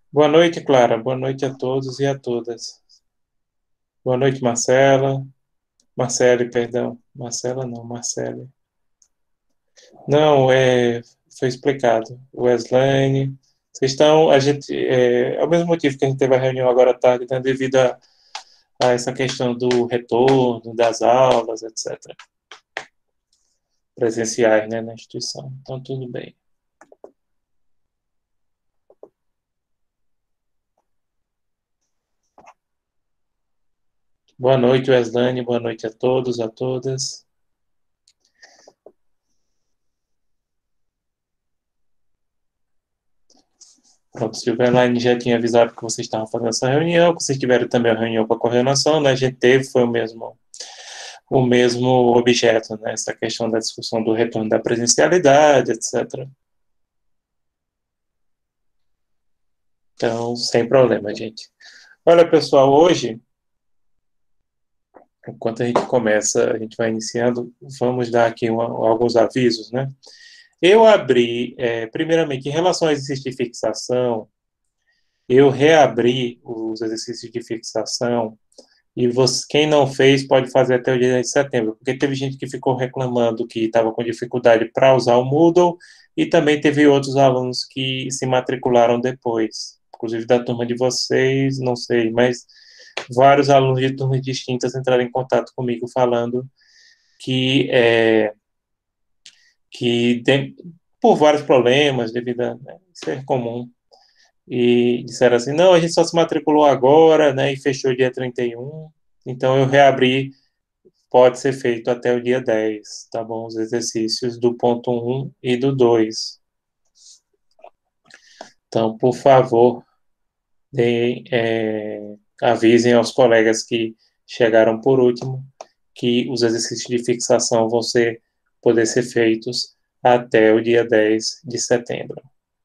Boa noite, Clara. Boa noite a todos e a todas. Boa noite, Marcela. Marcele, perdão. Marcela não, Marcele. Não, foi explicado. Weslane. Vocês estão, a gente, é o mesmo motivo que a gente teve a reunião agora à tarde, né, devido a essa questão do retorno das aulas, etc. Presenciais, né, na instituição. Então, tudo bem. Boa noite, Weslane. Boa noite a todos, a todas. Pronto, Silverline já tinha avisado que vocês estavam fazendo essa reunião, que vocês tiveram também a reunião com a coordenação, né? A gente teve, foi o mesmo objeto, né? Essa questão da discussão do retorno da presencialidade, etc. Então, sem problema, gente. Olha, pessoal, hoje, enquanto a gente começa, a gente vai iniciando, vamos dar aqui alguns avisos, né? Eu abri, primeiramente, em relação ao exercício de fixação, eu reabri os exercícios de fixação. E você, quem não fez pode fazer até o dia de setembro, porque teve gente que ficou reclamando que estava com dificuldade para usar o Moodle e também teve outros alunos que se matricularam depois, inclusive da turma de vocês, não sei, mas vários alunos de turmas distintas entraram em contato comigo falando que que tem, por vários problemas devido a, né, ser comum, e disseram assim, não, a gente só se matriculou agora, né, e fechou dia 31, então eu reabri. Pode ser feito até o dia 10, tá bom? Os exercícios do ponto um e do 2. Então, por favor, avisem aos colegas que chegaram por último que os exercícios de fixação vão poder ser feitos até o dia 10 de setembro.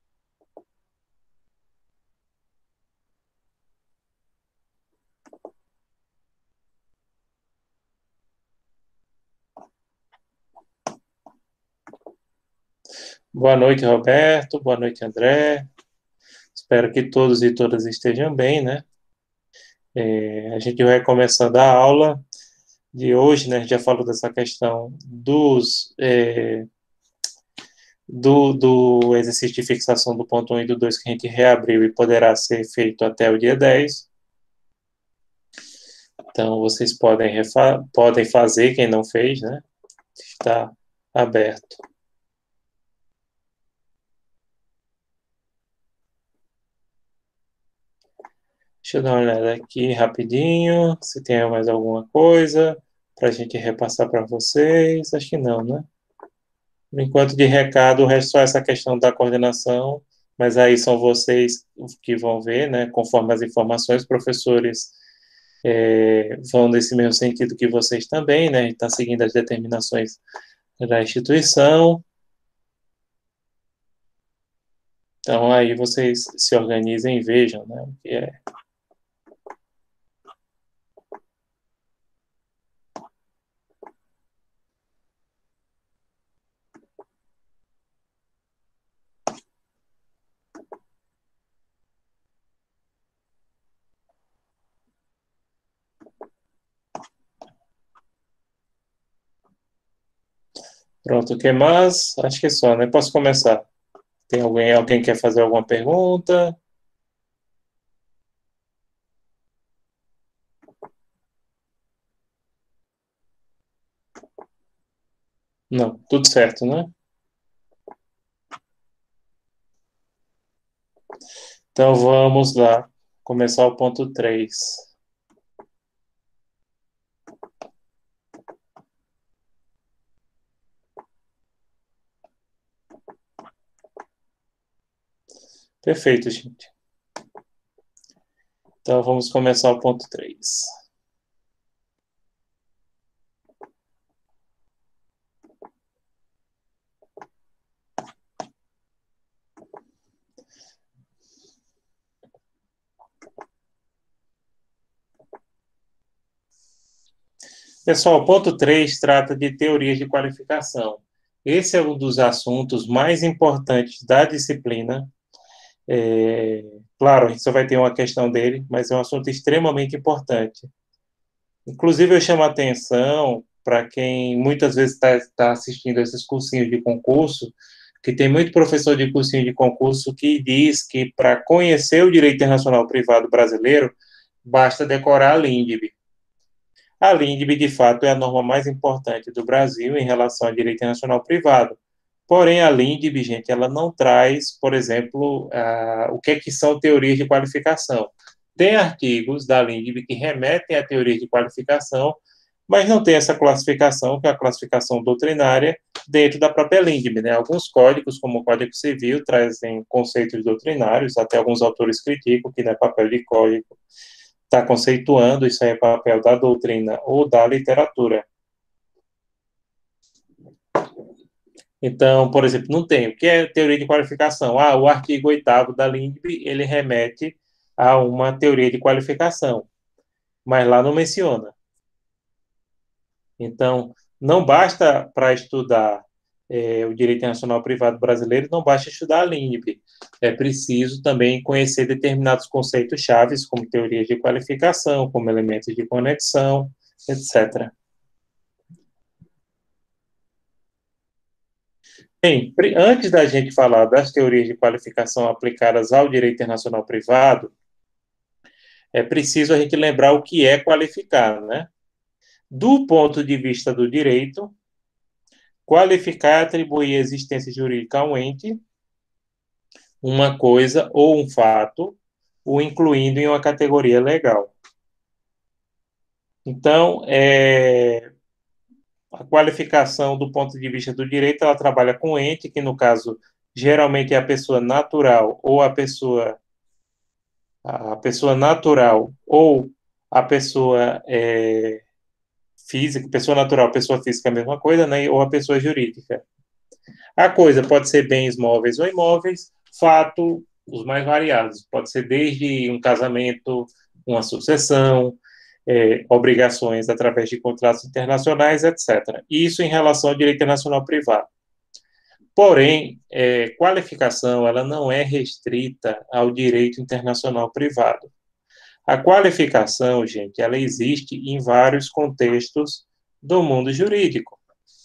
Boa noite, Roberto. Boa noite, André. Espero que todos e todas estejam bem, né? A gente vai começando a aula de hoje, né? A gente já falou dessa questão do exercício de fixação do ponto 1 e do 2 que a gente reabriu e poderá ser feito até o dia 10. Então, vocês podem fazer, quem não fez, né? Está aberto. Deixa eu dar uma olhada aqui rapidinho, se tem mais alguma coisa para a gente repassar para vocês. Acho que não, né? Por enquanto, de recado, o resto só essa questão da coordenação, mas aí são vocês que vão ver, né? Conforme as informações, professores vão nesse mesmo sentido que vocês também, né? Está seguindo as determinações da instituição. Então, aí vocês se organizem e vejam, né? O que é. Pronto, o que mais? Acho que é só, né? Posso começar. Tem alguém que quer fazer alguma pergunta? Não, tudo certo, né? Então vamos lá, começar o ponto 3. Perfeito, gente. Então vamos começar o ponto 3. Pessoal, o ponto 3 trata de teorias de qualificação. Esse é um dos assuntos mais importantes da disciplina Claro, a gente só vai ter uma questão dele, mas é um assunto extremamente importante. Inclusive, eu chamo a atenção para quem muitas vezes está assistindo esses cursinhos de concurso, que tem muito professor de cursinho de concurso que diz que para conhecer o direito internacional privado brasileiro, basta decorar a LINDB. A LINDB, de fato, é a norma mais importante do Brasil em relação ao direito internacional privado. Porém, a LINDB, gente, ela não traz, por exemplo, o que são teorias de qualificação. Tem artigos da LINDB que remetem a teorias de qualificação, mas não tem essa classificação, que é a classificação doutrinária, dentro da própria LINDB, né? Alguns códigos, como o Código Civil, trazem conceitos doutrinários, até alguns autores criticam que não é papel de código, está conceituando, isso aí é papel da doutrina ou da literatura. Então, por exemplo, não tem. O que é teoria de qualificação? O artigo 8º da LINDB, ele remete a uma teoria de qualificação, mas lá não menciona. Então, não basta para estudar o direito internacional privado brasileiro, não basta estudar a LINDB. É preciso também conhecer determinados conceitos chaves, como teorias de qualificação, como elementos de conexão, etc. Bem, antes da gente falar das teorias de qualificação aplicadas ao direito internacional privado, é preciso a gente lembrar o que é qualificar, né? Do ponto de vista do direito, qualificar é atribuir existência jurídica a um ente, uma coisa ou um fato, o incluindo em uma categoria legal. Então, a qualificação do ponto de vista do direito, ela trabalha com ente, que no caso, geralmente é a pessoa natural ou a pessoa natural ou a pessoa física, pessoa natural, pessoa física é a mesma coisa, né? Ou a pessoa jurídica. A coisa pode ser bens móveis ou imóveis, fato, os mais variados. Pode ser desde um casamento, uma sucessão, obrigações através de contratos internacionais, etc. Isso em relação ao direito internacional privado. Porém, qualificação ela não é restrita ao direito internacional privado. A qualificação, gente, ela existe em vários contextos do mundo jurídico.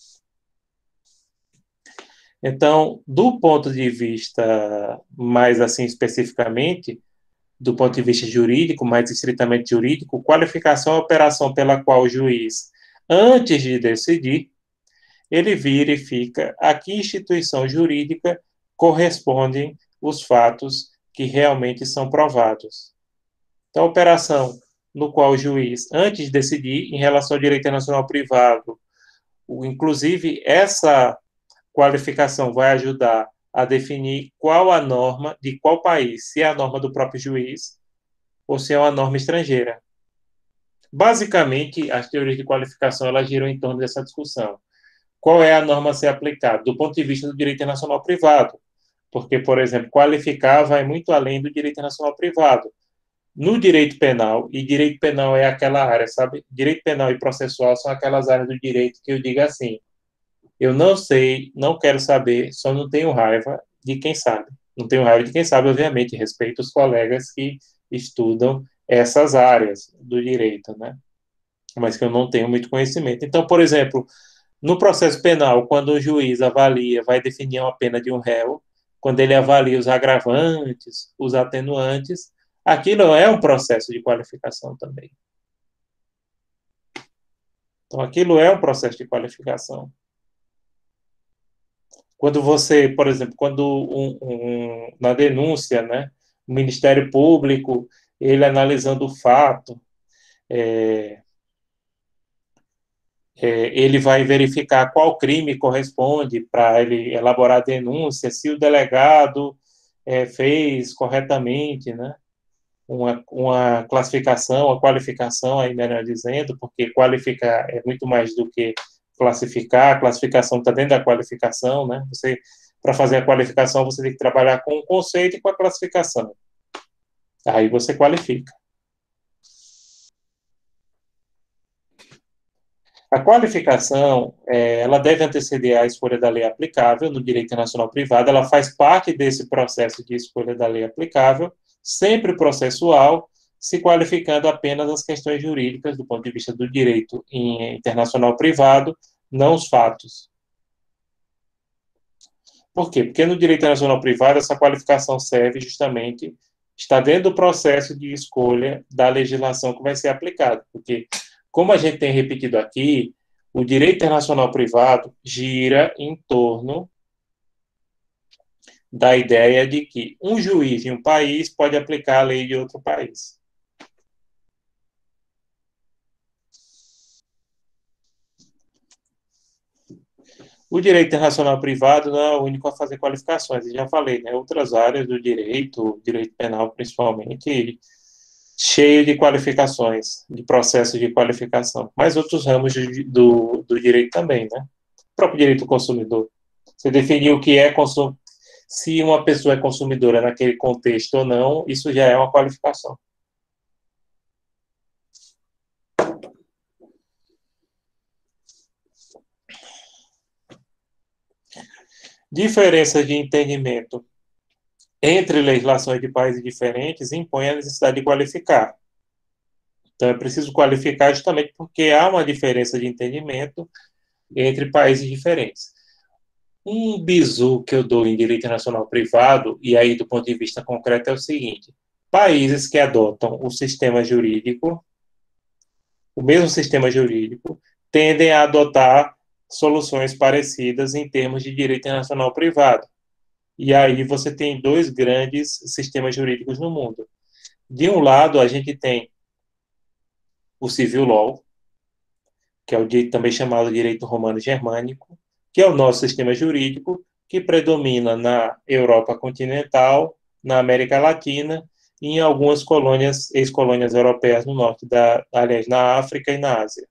Então, do ponto de vista mais assim especificamente, do ponto de vista jurídico, mais estritamente jurídico, qualificação é a operação pela qual o juiz, antes de decidir, ele verifica a que instituição jurídica correspondem os fatos que realmente são provados. Então, a operação no qual o juiz, antes de decidir em relação ao direito internacional privado, inclusive essa qualificação vai ajudar a definir qual a norma de qual país, se é a norma do próprio juiz ou se é uma norma estrangeira. Basicamente, as teorias de qualificação elas giram em torno dessa discussão. Qual é a norma a ser aplicada do ponto de vista do direito internacional privado? Porque, por exemplo, qualificar vai muito além do direito internacional privado. No direito penal, e direito penal é aquela área, sabe? Direito penal e processual são aquelas áreas do direito que eu digo assim, eu não sei, não quero saber, só não tenho raiva de quem sabe. Não tenho raiva de quem sabe, obviamente, respeito os colegas que estudam essas áreas do direito, né? Mas que eu não tenho muito conhecimento. Então, por exemplo, no processo penal, quando o juiz avalia, vai definir uma pena de um réu, quando ele avalia os agravantes, os atenuantes, aquilo é um processo de qualificação também. Então, aquilo é um processo de qualificação. Quando você, por exemplo, quando na denúncia, né, o Ministério Público, ele analisando o fato, ele vai verificar qual crime corresponde para ele elaborar a denúncia, se o delegado fez corretamente, né, uma classificação, a qualificação, aí melhor dizendo, porque qualificar é muito mais do que classificar, a classificação está dentro da qualificação, né? Você, para fazer a qualificação, você tem que trabalhar com o conceito e com a classificação. Aí você qualifica. A qualificação, ela deve anteceder a escolha da lei aplicável no direito internacional privado, ela faz parte desse processo de escolha da lei aplicável, sempre processual, se qualificando apenas as questões jurídicas do ponto de vista do direito internacional privado, não os fatos. Por quê? Porque no direito internacional privado, essa qualificação serve justamente, está dentro do processo de escolha da legislação que vai ser aplicada, porque, como a gente tem repetido aqui, o direito internacional privado gira em torno da ideia de que um juiz de um país pode aplicar a lei de outro país. O direito internacional privado não é o único a fazer qualificações, eu já falei, né? Outras áreas do direito, direito penal principalmente, cheio de qualificações, de processos de qualificação, mas outros ramos do direito também, né? O próprio direito do consumidor. Você definiu o que é consumo, se uma pessoa é consumidora naquele contexto ou não, isso já é uma qualificação. Diferenças de entendimento entre legislações de países diferentes impõe a necessidade de qualificar. Então, é preciso qualificar justamente porque há uma diferença de entendimento entre países diferentes. Um bizu que eu dou em direito internacional privado, e aí do ponto de vista concreto, é o seguinte: países que adotam o sistema jurídico, o mesmo sistema jurídico, tendem a adotar soluções parecidas em termos de direito internacional privado. E aí você tem dois grandes sistemas jurídicos no mundo. De um lado, a gente tem o civil law, que é o também chamado direito romano germânico, que é o nosso sistema jurídico, que predomina na Europa continental, na América Latina e em algumas colônias, ex-colônias europeias no norte aliás, na África e na Ásia.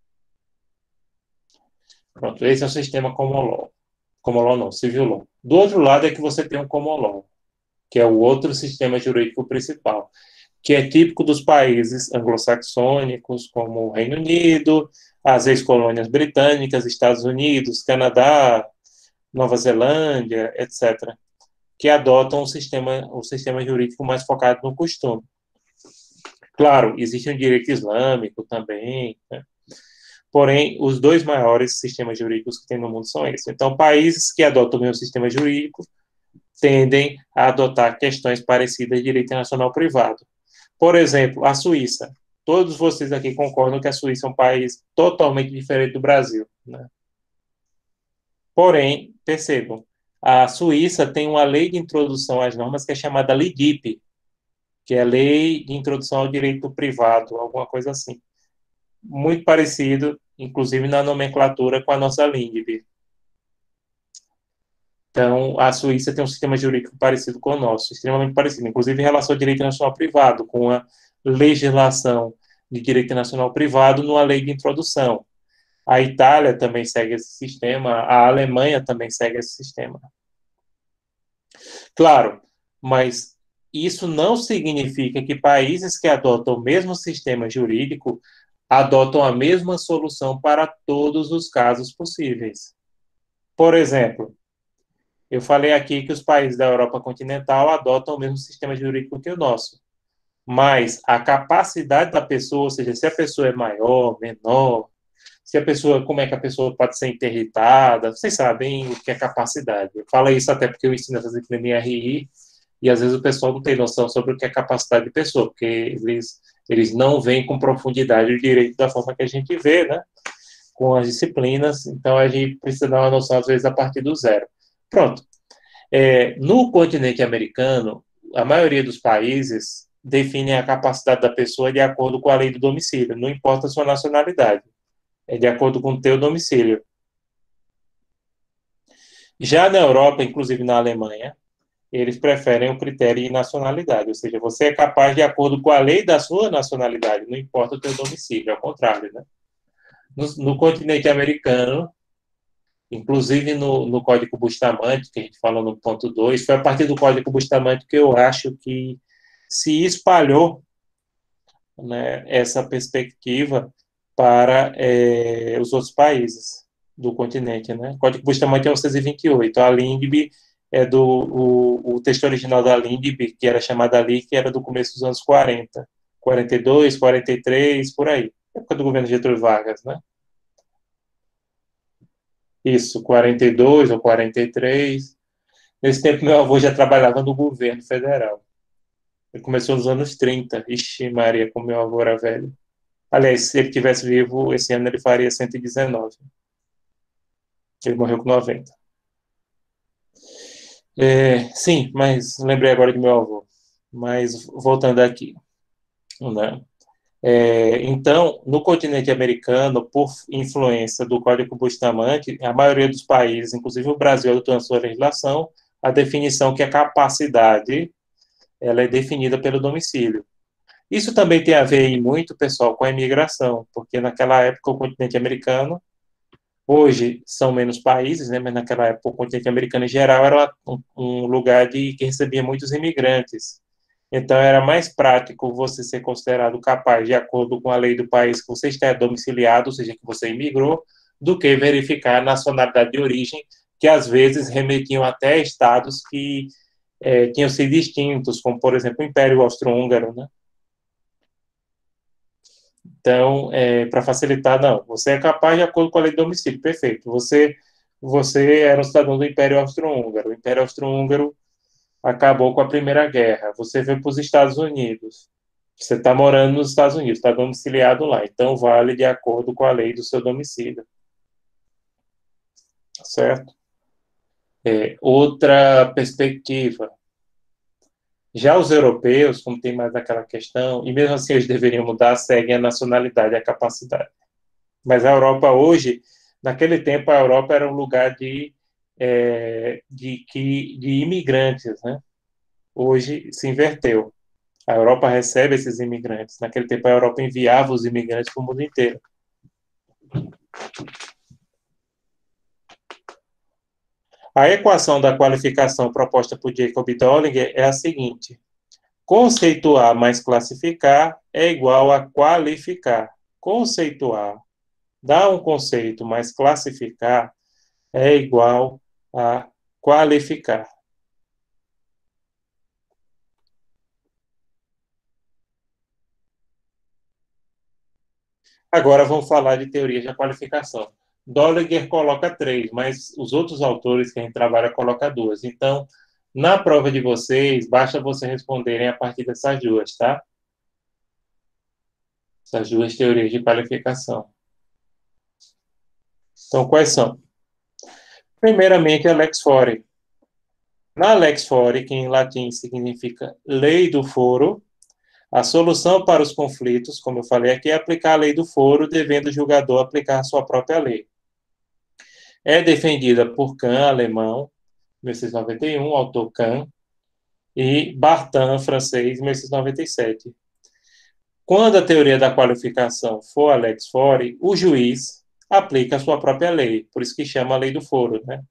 Pronto, esse é o sistema common law. Common law não, civil law. Do outro lado é que você tem o common law, que é o outro sistema jurídico principal, que é típico dos países anglo-saxônicos, como o Reino Unido, as ex-colônias britânicas, Estados Unidos, Canadá, Nova Zelândia, etc., que adotam o sistema jurídico mais focado no costume. Claro, existe um direito islâmico também, né? Porém, os dois maiores sistemas jurídicos que tem no mundo são esses. Então, países que adotam o mesmo sistema jurídico tendem a adotar questões parecidas de direito internacional privado. Por exemplo, a Suíça. Todos vocês aqui concordam que a Suíça é um país totalmente diferente do Brasil, né? Porém, percebam, a Suíça tem uma lei de introdução às normas que é chamada LIDIP, que é a Lei de Introdução ao Direito Privado, alguma coisa assim. Muito parecido, inclusive na nomenclatura, com a nossa LINDB. Então, a Suíça tem um sistema jurídico parecido com o nosso, extremamente parecido, inclusive em relação ao direito nacional privado, com a legislação de direito nacional privado numa lei de introdução. A Itália também segue esse sistema, a Alemanha também segue esse sistema. Claro, mas isso não significa que países que adotam o mesmo sistema jurídico adotam a mesma solução para todos os casos possíveis. Por exemplo, eu falei aqui que os países da Europa continental adotam o mesmo sistema jurídico que o nosso. Mas a capacidade da pessoa, ou seja, se a pessoa é maior, menor, se a pessoa, como é que a pessoa pode ser interditada, vocês sabem o que é capacidade. Eu falo isso até porque eu ensino a fazer em RI, e às vezes o pessoal não tem noção sobre o que é capacidade de pessoa, porque eles não veem com profundidade o direito da forma que a gente vê, né? Com as disciplinas, então a gente precisa dar uma noção, às vezes, a partir do zero. Pronto. No continente americano, a maioria dos países definem a capacidade da pessoa de acordo com a lei do domicílio, não importa a sua nacionalidade, é de acordo com o teu domicílio. Já na Europa, inclusive na Alemanha, eles preferem o critério de nacionalidade, ou seja, você é capaz de acordo com a lei da sua nacionalidade, não importa o teu domicílio, ao contrário, né? No continente americano, inclusive no Código Bustamante, que a gente falou no ponto 2, foi a partir do Código Bustamante que eu acho que se espalhou, né, essa perspectiva para os outros países do continente, né? O Código Bustamante é o 628. A LINDB é o texto original da LINDB, que era chamada ali, que era do começo dos anos 40, 42, 43, por aí. Época do governo Getúlio Vargas, né? Isso, 42 ou 43. Nesse tempo, meu avô já trabalhava no governo federal. Ele começou nos anos 30. Ixi, Maria, como meu avô era velho. Aliás, se ele tivesse vivo, esse ano ele faria 119. Ele morreu com 90. Sim, mas lembrei agora de meu avô. Mas voltando aqui, né? Então, no continente americano, por influência do Código Bustamante, a maioria dos países, inclusive o Brasil, adotou na sua legislação a definição que a capacidade ela é definida pelo domicílio. Isso também tem a ver muito, pessoal, com a imigração, porque naquela época o continente americano, hoje são menos países, né, mas naquela época o continente americano em geral era um lugar que recebia muitos imigrantes. Então era mais prático você ser considerado capaz, de acordo com a lei do país que você está domiciliado, ou seja, que você imigrou, do que verificar a nacionalidade de origem, que às vezes remetiam até estados que tinham sido distintos, como por exemplo o Império Austro-Húngaro, né? Então, para facilitar, não. Você é capaz de acordo com a lei de domicílio, perfeito. Você era um cidadão do Império Austro-Húngaro. O Império Austro-Húngaro acabou com a Primeira Guerra. Você veio para os Estados Unidos. Você está morando nos Estados Unidos, está domiciliado lá. Então, vale de acordo com a lei do seu domicílio. Certo? Outra perspectiva. Já os europeus, como tem mais aquela questão, e mesmo assim eles deveriam mudar, seguem a nacionalidade, a capacidade. Mas a Europa hoje, naquele tempo, a Europa era um lugar de imigrantes, né? Hoje se inverteu. A Europa recebe esses imigrantes. Naquele tempo, a Europa enviava os imigrantes para o mundo inteiro. A equação da qualificação proposta por Jacob Dollinger é a seguinte: conceituar mais classificar é igual a qualificar. Conceituar dá um conceito mais classificar é igual a qualificar. Agora vamos falar de teoria da qualificação. Dollinger coloca 3, mas os outros autores que a gente trabalha colocam 2. Então, na prova de vocês, basta vocês responderem a partir dessas duas, tá? Essas duas teorias de qualificação. Então, quais são? Primeiramente, a lex fori. Na lex fori, que em latim significa lei do foro, a solução para os conflitos, como eu falei aqui, é aplicar a lei do foro, devendo o julgador aplicar a sua própria lei. É defendida por Kant, alemão, 1691, autor Kant, e Bartin, francês, 1697. Quando a teoria da qualificação for a lex fori, o juiz aplica a sua própria lei, por isso que chama a lei do foro, né?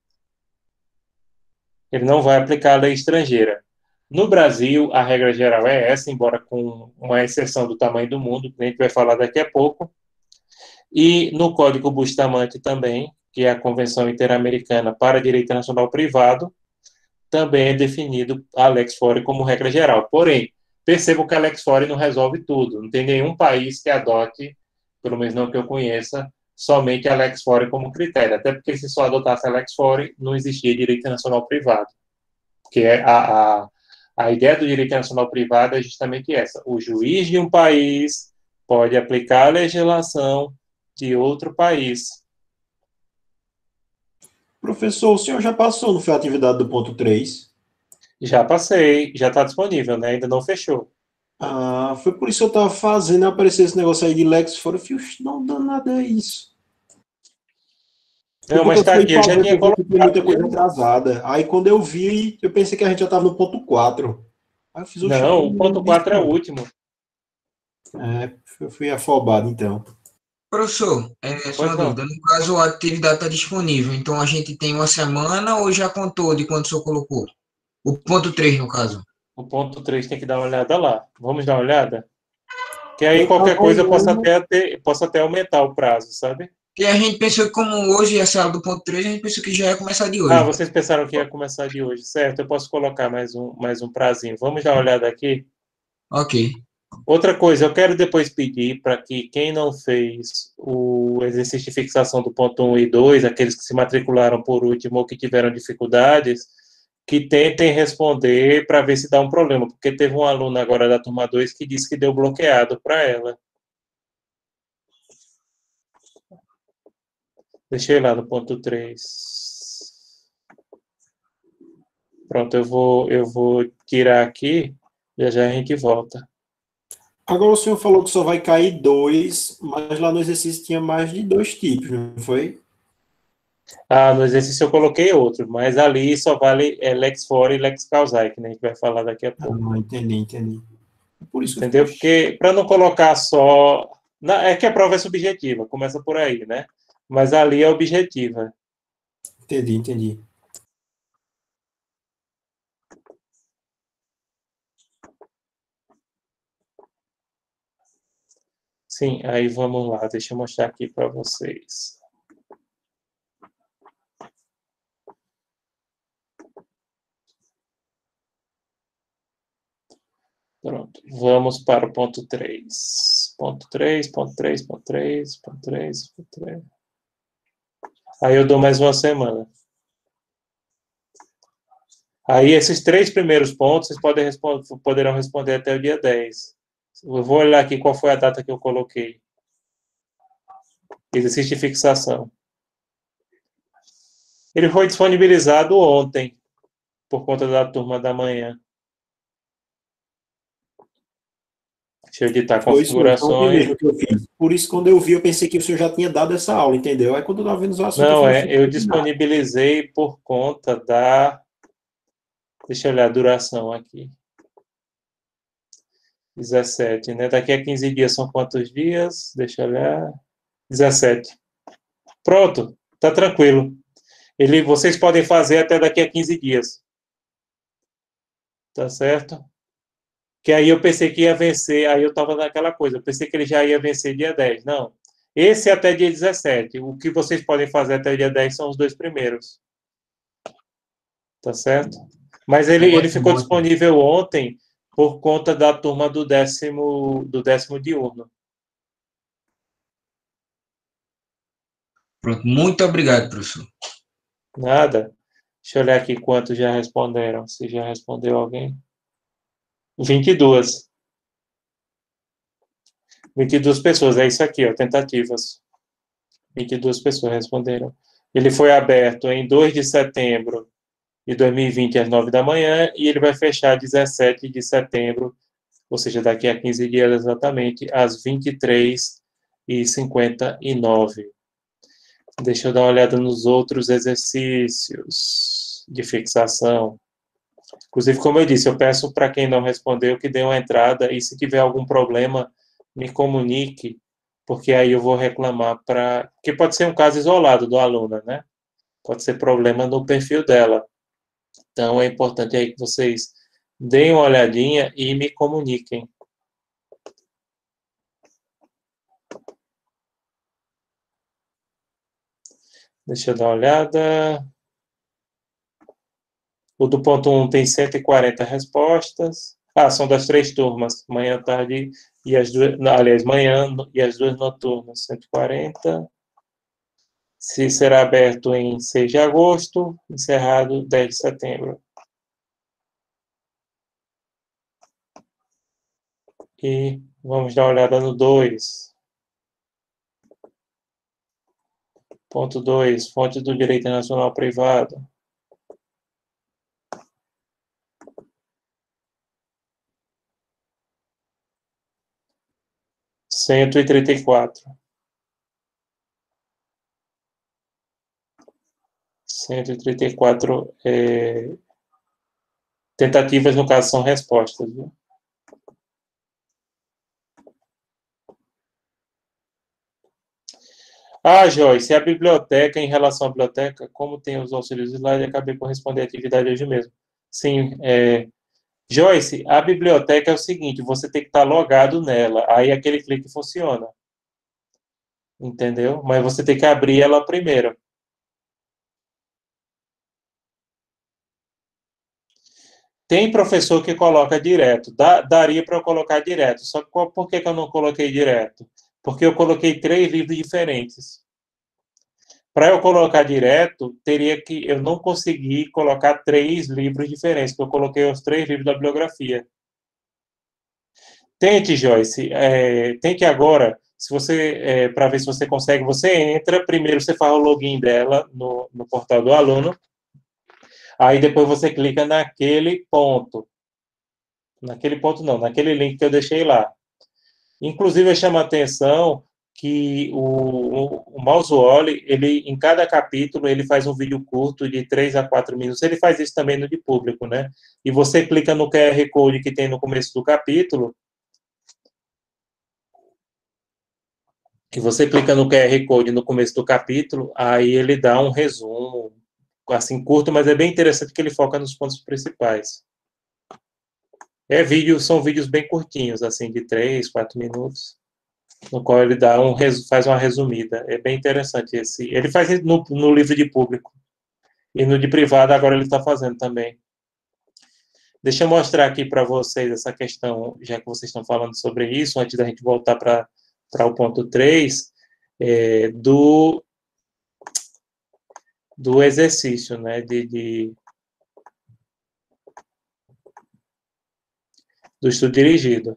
Ele não vai aplicar a lei estrangeira. No Brasil, a regra geral é essa, embora com uma exceção do tamanho do mundo, que a gente vai falar daqui a pouco. E no Código Bustamante também, que é a Convenção Interamericana para Direito Nacional Privado, também é definido a lex fori como regra geral. Porém, percebam que a lex fori não resolve tudo. Não tem nenhum país que adote, pelo menos não que eu conheça, somente a lex fori como critério. Até porque se só adotasse a lex fori, não existia direito nacional privado. Porque a ideia do direito nacional privado é justamente essa. O juiz de um país pode aplicar a legislação de outro país. Professor, o senhor já passou no Foi Atividade do ponto 3? Já passei, já está disponível, né? Ainda não fechou. Ah, foi por isso que eu estava fazendo, aparecer esse negócio aí de Lex fora. Eu falei, não dá nada é isso. Foi Não, quando mas eu está fui aqui, eu já fazer, tinha eu vi que tinha muita colocado, coisa viu? atrasada. Aí quando eu vi, eu pensei que a gente já estava no ponto 4. Aí eu fiz, oxe, eu Não, não o lembro ponto disso 4 é o não. último. É, eu fui afobado então. Professor, só Pois uma não. dúvida. No caso, a atividade está disponível, então a gente tem uma semana ou já contou de quanto o senhor colocou? O ponto 3 no caso. O ponto 3 tem que dar uma olhada lá. Vamos dar uma olhada? Que aí Eu qualquer estava coisa eu olhando. posso até aumentar o prazo, sabe? E a gente pensou que como hoje ia ser a do ponto 3, a gente pensou que já ia começar de Ah, hoje. vocês pensaram que ia começar de hoje, certo? Eu posso colocar mais um prazinho. Vamos dar uma olhada aqui. Ok. Outra coisa, eu quero depois pedir para que quem não fez o exercício de fixação do ponto 1 e 2, aqueles que se matricularam por último ou que tiveram dificuldades, que tentem responder para ver se dá um problema, porque teve um aluno agora da turma 2 que disse que deu bloqueado para ela. Deixei lá no ponto 3. Pronto, eu vou tirar aqui, já já a gente volta. Agora o senhor falou que só vai cair dois, mas lá no exercício tinha mais de dois tipos, não foi? Ah, no exercício eu coloquei outro, mas ali só vale lex fora e lex causae, que a gente vai falar daqui a Ah, pouco. não, entendi. Por isso que eu fiquei. Entendeu? Porque para não colocar só. É que a prova é subjetiva, começa por aí, né? Mas ali é objetiva. Entendi. Sim, aí vamos lá, deixa eu mostrar aqui para vocês. Pronto, vamos para o ponto 3. Ponto 3, ponto 3, ponto 3, ponto 3, ponto 3. Aí eu dou mais uma semana. Aí esses três primeiros pontos vocês poderão responder até o dia 10. Eu vou olhar aqui qual foi a data que eu coloquei. Exercício de fixação. Ele foi disponibilizado ontem, por conta da turma da manhã. Deixa eu editar Foi isso mesmo, foi ontem configurações. mesmo que eu fiz. Por isso, quando eu vi, eu pensei que o senhor já tinha dado essa aula, entendeu? Aí, quando eu estava vendo os assuntos, eu Não, falei, acho que eu não tem nada. disponibilizei por conta da. Deixa eu olhar a duração aqui. 17, né? Daqui a 15 dias são quantos dias? Deixa eu olhar. 17. Pronto, tá tranquilo. Vocês podem fazer até daqui a 15 dias. Tá certo? Que aí eu pensei que ia vencer, aí eu estava naquela coisa, eu pensei que ele já ia vencer dia 10. Não. Esse é até dia 17. O que vocês podem fazer até o dia 10 são os dois primeiros. Tá certo? Mas ele ficou Ótimo. disponível ontem por conta da turma do décimo diurno. Pronto. Muito obrigado, professor. Nada. Deixa eu olhar aqui quantos já responderam. Se já respondeu alguém. 22. 22 pessoas. É isso aqui, ó, tentativas. 22 pessoas responderam. Ele foi aberto em 2 de setembro de 2020, às 9 da manhã, e ele vai fechar 17 de setembro, ou seja, daqui a 15 dias exatamente, às 23h59. Deixa eu dar uma olhada nos outros exercícios de fixação. Inclusive, como eu disse, eu peço para quem não respondeu que dê uma entrada e se tiver algum problema, me comunique, porque aí eu vou reclamar para... Porque pode ser um caso isolado do aluno, né? Pode ser problema no perfil dela. Então, é importante aí que vocês deem uma olhadinha e me comuniquem. Deixa eu dar uma olhada. O do ponto 1 tem 140 respostas. Ah, são das três turmas, manhã, tarde e as duas... Não, aliás, manhã e as duas noturnas, 140. Se será aberto em 6 de agosto, encerrado 10 de setembro. E vamos dar uma olhada no 2. Ponto 2, fonte do direito nacional privado. Cento e trinta e quatro. 134 tentativas, no caso, são respostas. Viu? Ah, Joyce, a biblioteca, em relação à biblioteca, como tem os auxílios de slide, acabei por responder a atividade hoje mesmo. Sim, Joyce, a biblioteca é o seguinte, você tem que estar logado nela, aí aquele clique funciona, entendeu? Mas você tem que abrir ela primeiro. Tem professor que coloca direto, daria para eu colocar direto, só que por que eu não coloquei direto? Porque eu coloquei 3 livros diferentes. Para eu colocar direto, eu não consegui colocar 3 livros diferentes, porque eu coloquei os 3 livros da bibliografia. Tente, Joyce, tente agora, se você, para ver se você consegue, você entra, primeiro você faz o login dela no portal do aluno, aí depois você clica naquele ponto não, naquele link que eu deixei lá. Inclusive, chama a atenção que o Mousewall, ele, em cada capítulo, ele faz um vídeo curto de 3 a 4 minutos. Ele faz isso também no de público, né? E você clica no QR Code que tem no começo do capítulo, aí ele dá um resumo, assim, curto, mas é bem interessante que ele foca nos pontos principais. São vídeos bem curtinhos, assim, de 3, 4 minutos. No qual ele faz uma resumida. É bem interessante esse. Ele faz isso no livro de público. E no de privado agora ele está fazendo também. Deixa eu mostrar aqui para vocês essa questão, já que vocês estão falando sobre isso, antes da gente voltar para o ponto 3, do exercício, né, do estudo dirigido.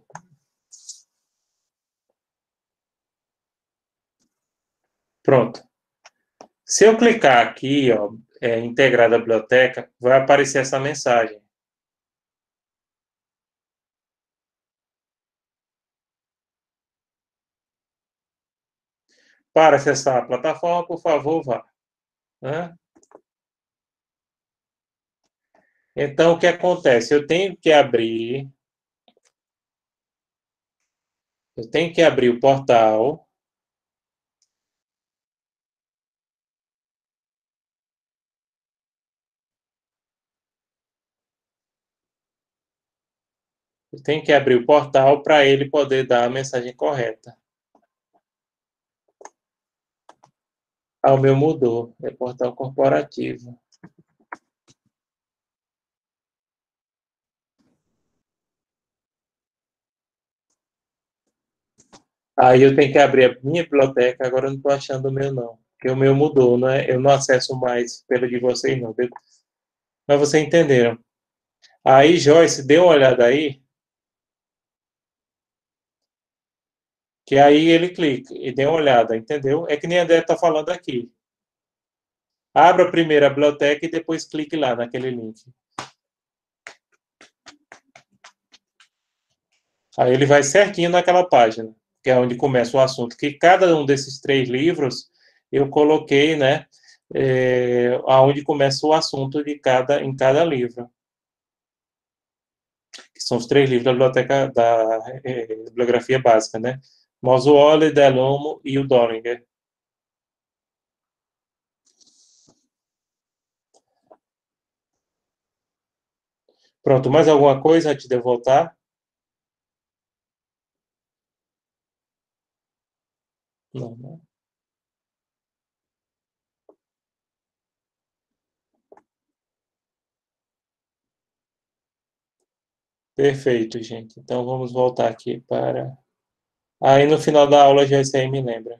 Pronto. Se eu clicar aqui, ó, integrar a biblioteca, vai aparecer essa mensagem. Para acessar a plataforma, por favor, vá. Né? Então, o que acontece? Eu tenho que abrir o portal. Eu tenho que abrir o portal para ele poder dar a mensagem correta. Ah, o meu mudou. É portal corporativo. Aí eu tenho que abrir a minha biblioteca. Agora eu não estou achando o meu, não. Porque o meu mudou, né? Eu não acesso mais pelo de vocês, não. Mas vocês entenderam. Aí, Joyce, dê uma olhada aí. Que aí ele clica e dê uma olhada, entendeu? É que nem a André está falando aqui. Abra primeiro a biblioteca e depois clique lá naquele link. Aí ele vai certinho naquela página, que é onde começa o assunto. Que cada um desses 3 livros eu coloquei, né, aonde começa o assunto em cada livro. Que são os 3 livros da biblioteca da bibliografia básica, né? Mozuoli, Delumo e o Doringer. Pronto, mais alguma coisa antes de eu voltar? Não, né? Perfeito, gente. Então vamos voltar aqui para. Aí no final da aula já isso aí me lembra.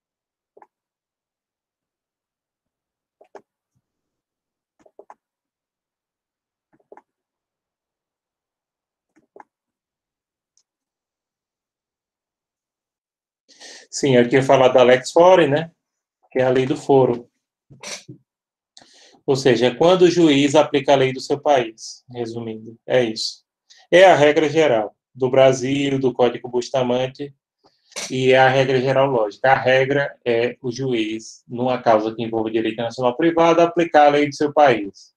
Sim, aqui eu falar da Lex Fori, né? Que é a lei do foro. Ou seja, é quando o juiz aplica a lei do seu país. Resumindo, é isso. É a regra geral do Brasil, do Código Bustamante, e é a regra geral lógica. A regra é o juiz, numa causa que envolve direito nacional privado, aplicar a lei do seu país.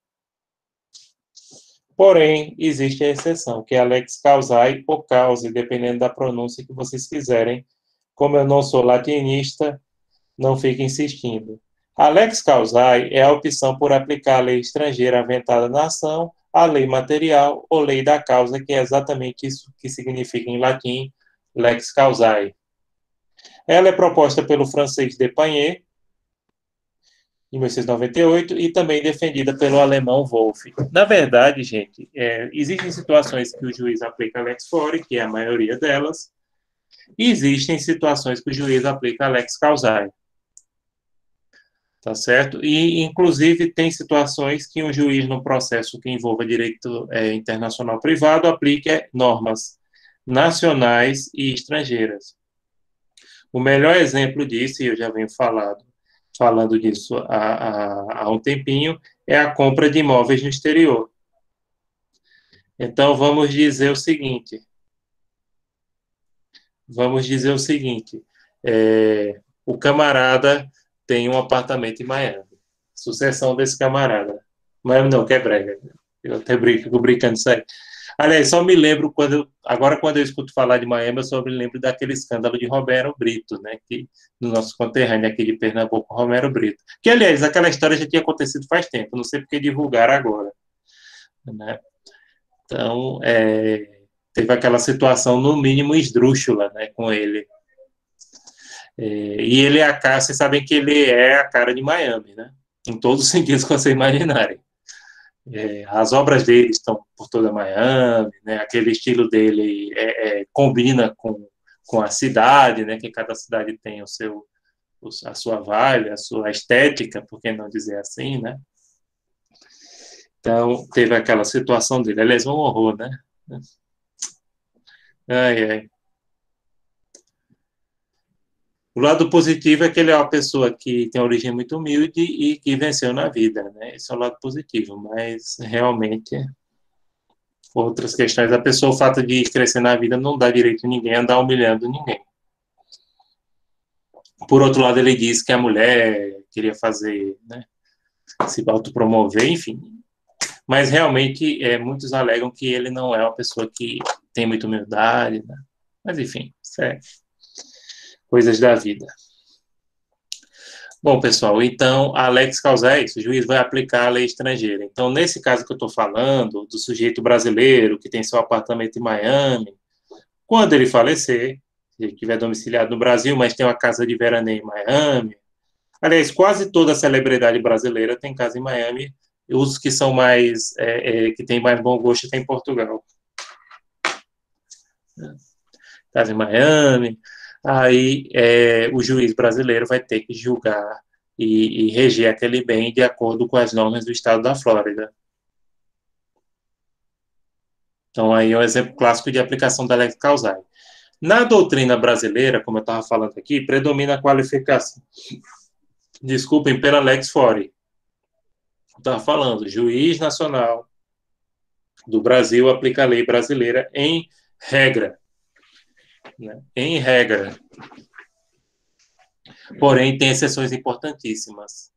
Porém, existe a exceção, que é a lex causae ou cause, dependendo da pronúncia que vocês quiserem. Como eu não sou latinista, não fique insistindo. A lex causae é a opção por aplicar a lei estrangeira aventada na ação a lei material ou lei da causa, que é exatamente isso que significa em latim lex causae. Ela é proposta pelo francês Despaigne, em 1998, e também defendida pelo alemão Wolff. Na verdade, gente, existem situações que o juiz aplica lex fori, que é a maioria delas, e existem situações que o juiz aplica lex causae. Tá certo? E, inclusive, tem situações que um juiz, no processo que envolva direito internacional privado, aplica normas nacionais e estrangeiras. O melhor exemplo disso, e eu já venho falando disso há um tempinho, é a compra de imóveis no exterior. Então, vamos dizer o seguinte, o camarada tem um apartamento em Miami. Sucessão desse camarada. Miami não, que é brega. Eu até fico brincando isso aí. Aliás, só me lembro, agora quando eu escuto falar de Miami, eu só me lembro daquele escândalo de Romero Brito, né? No nosso conterrâneo aqui de Pernambuco, Romero Brito. Que, aliás, aquela história já tinha acontecido faz tempo, não sei porque divulgaram agora. Né? Então, teve aquela situação, no mínimo, esdrúxula, né, com ele. E ele vocês sabem que ele é a cara de Miami, né? Em todos os sentidos que vocês imaginarem. As obras dele estão por toda Miami, né? Aquele estilo dele combina com a cidade, né? Que cada cidade tem a sua vibe, a sua estética, por que não dizer assim, né? Então, teve aquela situação dele. Aliás, um horror, né? Ai, ai. O lado positivo é que ele é uma pessoa que tem origem muito humilde e que venceu na vida, né? Esse é o lado positivo, mas realmente outras questões. O fato de crescer na vida não dá direito a ninguém a andar humilhando ninguém. Por outro lado, ele diz que a mulher queria fazer, né, se autopromover, enfim. Mas realmente, muitos alegam que ele não é uma pessoa que tem muita humildade, né? Mas enfim, isso é coisas da vida. Bom, pessoal, então, a lex causae é isso, o juiz vai aplicar a lei estrangeira. Então, nesse caso que eu estou falando, do sujeito brasileiro que tem seu apartamento em Miami, quando ele falecer, se ele estiver domiciliado no Brasil, mas tem uma casa de veraneio em Miami, aliás, quase toda celebridade brasileira tem casa em Miami, e os que são mais, que têm mais bom gosto tem em Portugal. Casa em Miami, aí o juiz brasileiro vai ter que julgar e reger aquele bem de acordo com as normas do estado da Flórida. Então, aí é um exemplo clássico de aplicação da lex causae. Na doutrina brasileira, como eu estava falando aqui, predomina a qualificação, desculpem, pela lex fori. Eu estava falando, juiz nacional do Brasil aplica a lei brasileira em regra. Né? Em regra. Porém, tem exceções importantíssimas.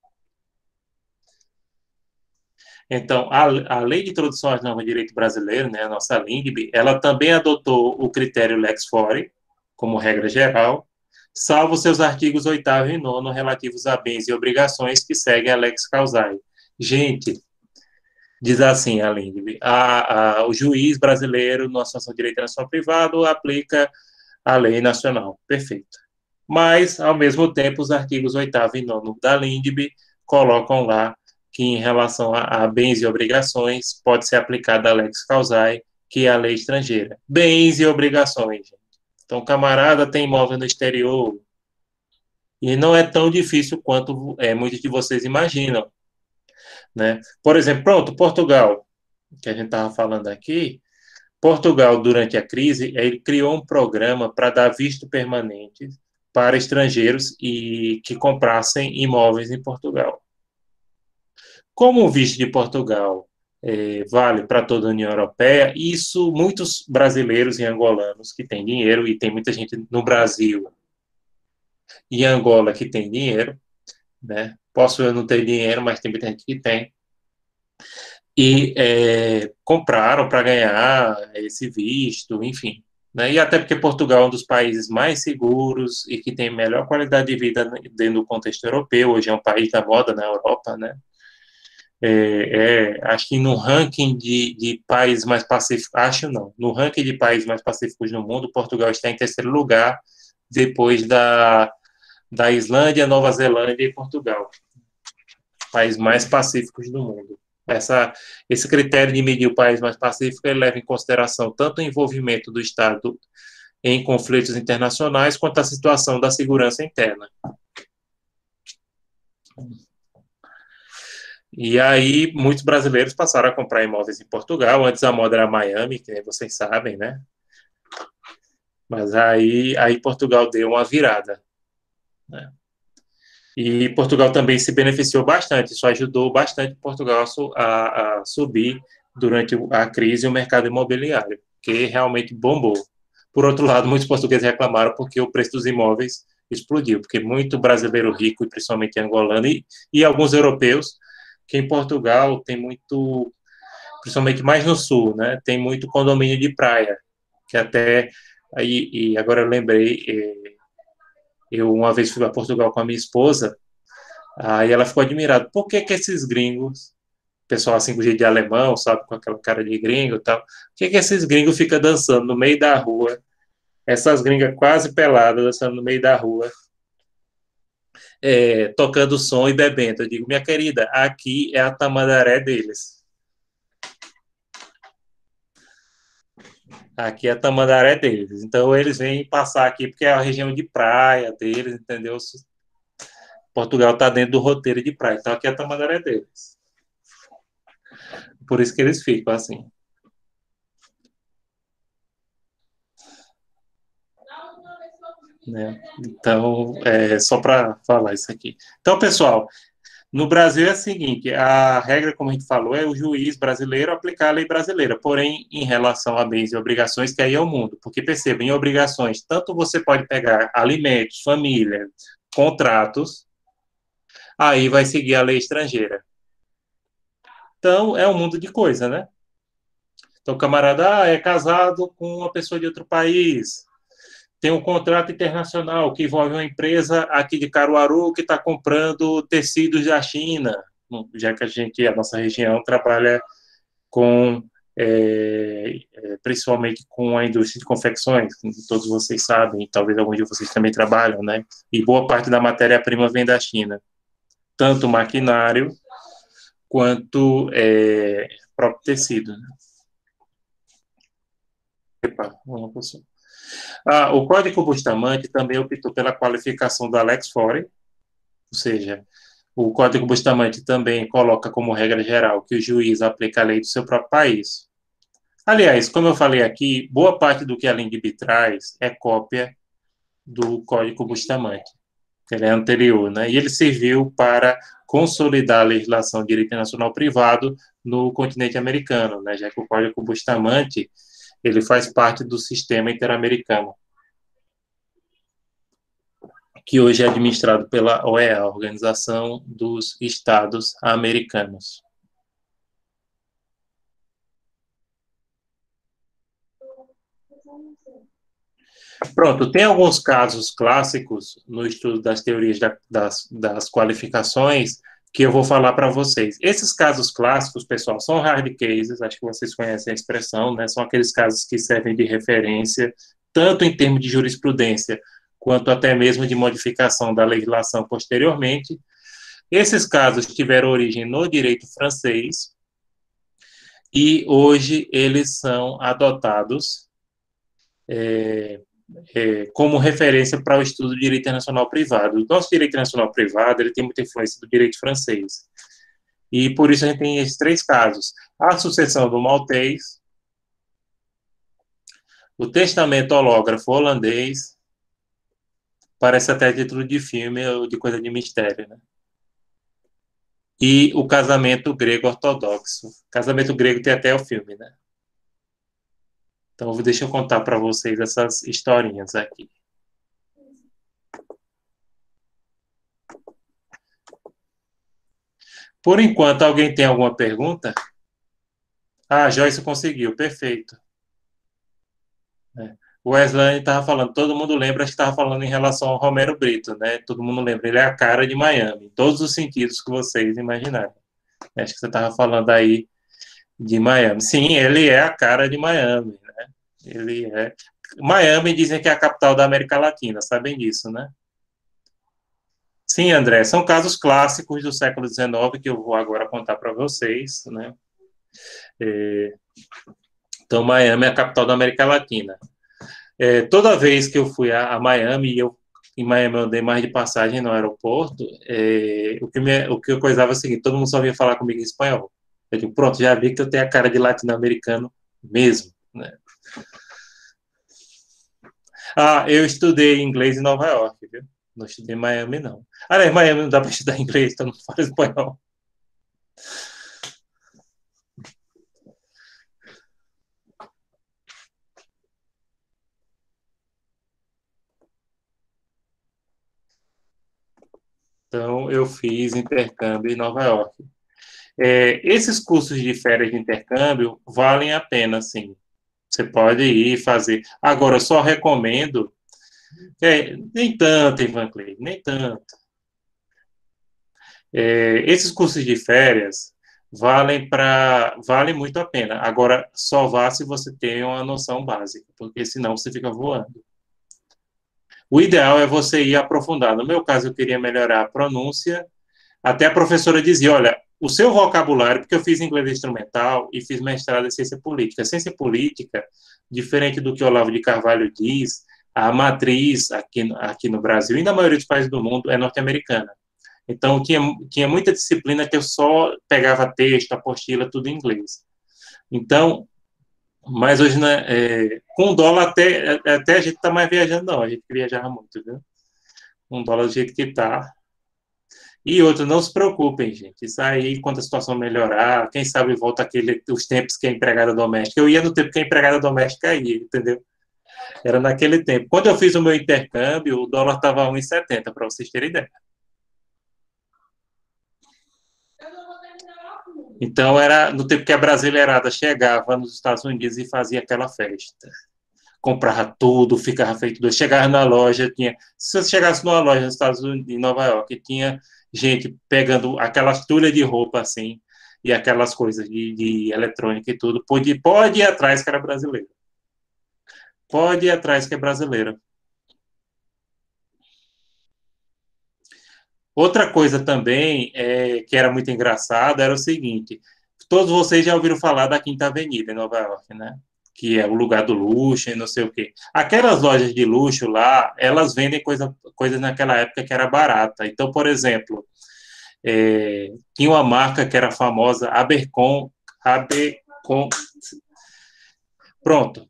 Então, a Lei de Introdução às Normas de Direito Brasileiro, né, a nossa LINDB, ela também adotou o critério lex fori, como regra geral, salvo seus artigos 8º e 9º relativos a bens e obrigações que seguem a lex causae. Gente, diz assim a LINDB, o juiz brasileiro, na situação de direito nacional privado, aplica a lei nacional. Perfeito. Mas, ao mesmo tempo, os artigos 8º e 9º da LINDB colocam lá que, em relação a bens e obrigações, pode ser aplicada a lex causae, que é a lei estrangeira. Bens e obrigações. Então, o camarada tem imóvel no exterior, e não é tão difícil quanto muitos de vocês imaginam. Né? Por exemplo, pronto, Portugal, que a gente estava falando aqui, Portugal, durante a crise, ele criou um programa para dar visto permanente para estrangeiros e que comprassem imóveis em Portugal. Como o visto de Portugal vale para toda a União Europeia, isso muitos brasileiros e angolanos que têm dinheiro, e tem muita gente no Brasil e Angola que tem dinheiro, né? Posso eu não ter dinheiro, mas tem muita gente que tem, e compraram para ganhar esse visto, enfim. Né? E até porque Portugal é um dos países mais seguros e que tem melhor qualidade de vida dentro do contexto europeu, hoje é um país da moda na Europa, né? Acho que no ranking de países mais pacíficos, acho não, no ranking de países mais pacíficos no mundo, Portugal está em terceiro lugar, depois da Islândia, Nova Zelândia e Portugal, países mais pacíficos do mundo. Esse critério de medir o país mais pacífico, ele leva em consideração tanto o envolvimento do Estado em conflitos internacionais, quanto a situação da segurança interna. E aí, muitos brasileiros passaram a comprar imóveis em Portugal. Antes a moda era Miami, que vocês sabem, né? Mas aí Portugal deu uma virada, né? E Portugal também se beneficiou bastante. Isso ajudou bastante Portugal a subir durante a crise e o mercado imobiliário, que realmente bombou. Por outro lado, muitos portugueses reclamaram porque o preço dos imóveis explodiu, porque muito brasileiro rico, e principalmente angolano, e alguns europeus, que em Portugal tem muito, principalmente mais no sul, né, tem muito condomínio de praia, que até, e agora eu lembrei, eu uma vez fui a Portugal com a minha esposa, aí ela ficou admirada, por que esses gringos, pessoal assim com jeito de alemão, sabe, com aquela cara de gringo e tal, por que esses gringos ficam dançando no meio da rua, essas gringas quase peladas, dançando no meio da rua, tocando som e bebendo? Eu digo, minha querida, aqui é a tamandaré deles. Aqui é a tamandaré deles. Então, eles vêm passar aqui porque é a região de praia deles, entendeu? Portugal está dentro do roteiro de praia. Então, aqui é a tamandaré deles. Por isso que eles ficam assim. Né? Então, só para falar isso aqui. Então, pessoal, no Brasil é o seguinte, a regra, como a gente falou, é o juiz brasileiro aplicar a lei brasileira, porém, em relação a bens e obrigações, que aí é o mundo, porque perceba, em obrigações, tanto você pode pegar alimentos, família, contratos, aí vai seguir a lei estrangeira. Então, é um mundo de coisa, né? Então, o camarada é casado com uma pessoa de outro país, tem um contrato internacional que envolve uma empresa aqui de Caruaru que está comprando tecidos da China, já que a nossa região trabalha com, principalmente com a indústria de confecções, como todos vocês sabem, talvez alguns de vocês também trabalham, né? E boa parte da matéria-prima vem da China, tanto maquinário quanto próprio tecido. Né? Epa, uma pessoa. O Código Bustamante também optou pela qualificação do Alex Fore, ou seja, o Código Bustamante também coloca como regra geral que o juiz aplica a lei do seu próprio país. Aliás, como eu falei aqui, boa parte do que a LINDB traz é cópia do Código Bustamante. Ele é anterior, né? E ele serviu para consolidar a legislação de direito nacional privado no continente americano, né? Já que o Código Bustamante ele faz parte do sistema interamericano, que hoje é administrado pela OEA, a Organização dos Estados Americanos. Pronto, tem alguns casos clássicos no estudo das teorias das qualificações que eu vou falar para vocês. Esses casos clássicos, pessoal, são hard cases, acho que vocês conhecem a expressão, né? São aqueles casos que servem de referência, tanto em termos de jurisprudência, quanto até mesmo de modificação da legislação posteriormente. Esses casos tiveram origem no direito francês e hoje eles são adotados como referência para o estudo de direito internacional privado. O nosso direito internacional privado ele tem muita influência do direito francês. E por isso a gente tem esses três casos. A sucessão do maltês, o testamento hológrafo holandês, parece até título de filme ou de coisa de mistério, né? E o casamento grego ortodoxo. Casamento grego tem até o filme, né? Então, deixa eu contar para vocês essas historinhas aqui. Por enquanto, alguém tem alguma pergunta? Ah, Joyce conseguiu, perfeito. O Wesley estava falando, todo mundo lembra, acho que estava falando em relação ao Romero Brito, né? Todo mundo lembra, ele é a cara de Miami, em todos os sentidos que vocês imaginarem. Acho que você estava falando aí de Miami. Sim, ele é a cara de Miami, né? Ele é. Miami dizem que é a capital da América Latina, sabem disso, né? Sim, André, são casos clássicos do século XIX que eu vou agora contar para vocês, né? É, então, Miami é a capital da América Latina. Toda vez que eu fui a Miami, em Miami eu andei mais de passagem no aeroporto, o que eu coisava é o seguinte, todo mundo só vinha falar comigo em espanhol. Eu digo, pronto, já vi que eu tenho a cara de latino-americano mesmo, né? Ah, eu estudei inglês em Nova York, viu? Não estudei em Miami, não. Ah, em Miami não dá para estudar inglês, então não fala espanhol. Então, eu fiz intercâmbio em Nova York. Esses cursos de férias de intercâmbio valem a pena, sim. Você pode ir fazer. Agora, eu só recomendo. Nem tanto, Ivan Clay, nem tanto. Esses cursos de férias valem muito a pena. Agora, só vá se você tem uma noção básica, porque senão você fica voando. O ideal é você ir aprofundar. No meu caso, eu queria melhorar a pronúncia. Até a professora dizia, olha, o seu vocabulário, porque eu fiz inglês instrumental e fiz mestrado em ciência política. Ciência política, diferente do que Olavo de Carvalho diz, a matriz aqui no Brasil e na maioria dos países do mundo é norte-americana. Então, tinha muita disciplina que eu só pegava texto, apostila, tudo em inglês. Então, mas hoje, né, com o dólar até a gente está mais viajando, não. A gente viajava muito, viu? Com o dólar do jeito que está. E outro, não se preocupem, gente. Isso aí, quando a situação melhorar, quem sabe volta os tempos que a empregada doméstica. Eu ia no tempo que a empregada doméstica ia, entendeu? Era naquele tempo. Quando eu fiz o meu intercâmbio, o dólar estava 1,70, para vocês terem ideia. Então, era no tempo que a brasileirada chegava nos Estados Unidos e fazia aquela festa. Comprava tudo, ficava feito doido. Chegava na loja, se você chegasse numa loja nos Estados Unidos, em Nova York, tinha gente pegando aquelas tulhas de roupa assim, e aquelas coisas de eletrônica e tudo. Pode ir atrás que era brasileiro. Pode ir atrás que é brasileiro. Outra coisa também que era muito engraçada era o seguinte: todos vocês já ouviram falar da Quinta Avenida em Nova York, né? Que é o lugar do luxo e não sei o quê. Aquelas lojas de luxo lá, elas vendem coisas naquela época que era barata. Então, por exemplo, tinha uma marca que era famosa, Abercrombie. Pronto.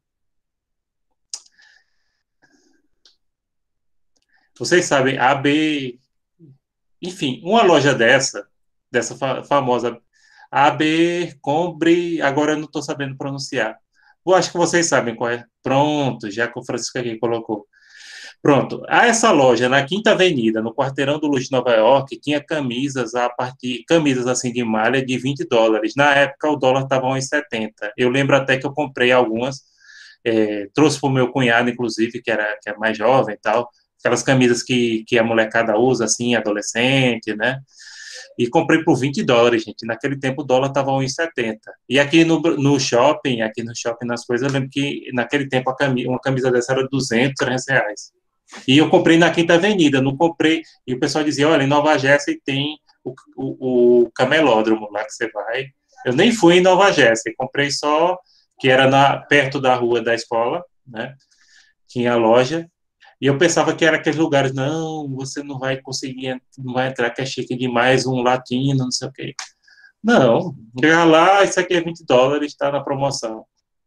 Vocês sabem, enfim, uma loja dessa famosa Abercrombie, agora eu não estou sabendo pronunciar. Eu acho que vocês sabem qual é. Pronto, já que o Francisco aqui colocou. Pronto, essa loja na Quinta Avenida, no quarteirão do luxo de Nova York, tinha camisas assim de malha de $20. Na época o dólar estava 1,70. Eu lembro até que eu comprei algumas, trouxe para o meu cunhado, inclusive, que é mais jovem e tal, aquelas camisas que a molecada usa, assim, adolescente, né? E comprei por $20, gente. Naquele tempo o dólar estava 1,70. E aqui no shopping, nas coisas, eu lembro que naquele tempo uma camisa dessa era R$ 200, R$ 300. E eu comprei na Quinta Avenida, não comprei. E o pessoal dizia: olha, em Nova Jersey tem o camelódromo lá que você vai. Eu nem fui em Nova Jersey, comprei só, que era perto da rua da escola, né? Tinha a loja. E eu pensava que era aqueles lugares, não, você não vai conseguir, não vai entrar, que é chique demais, um latino, não sei o quê. Não, chegar lá, isso aqui é $20, está na promoção.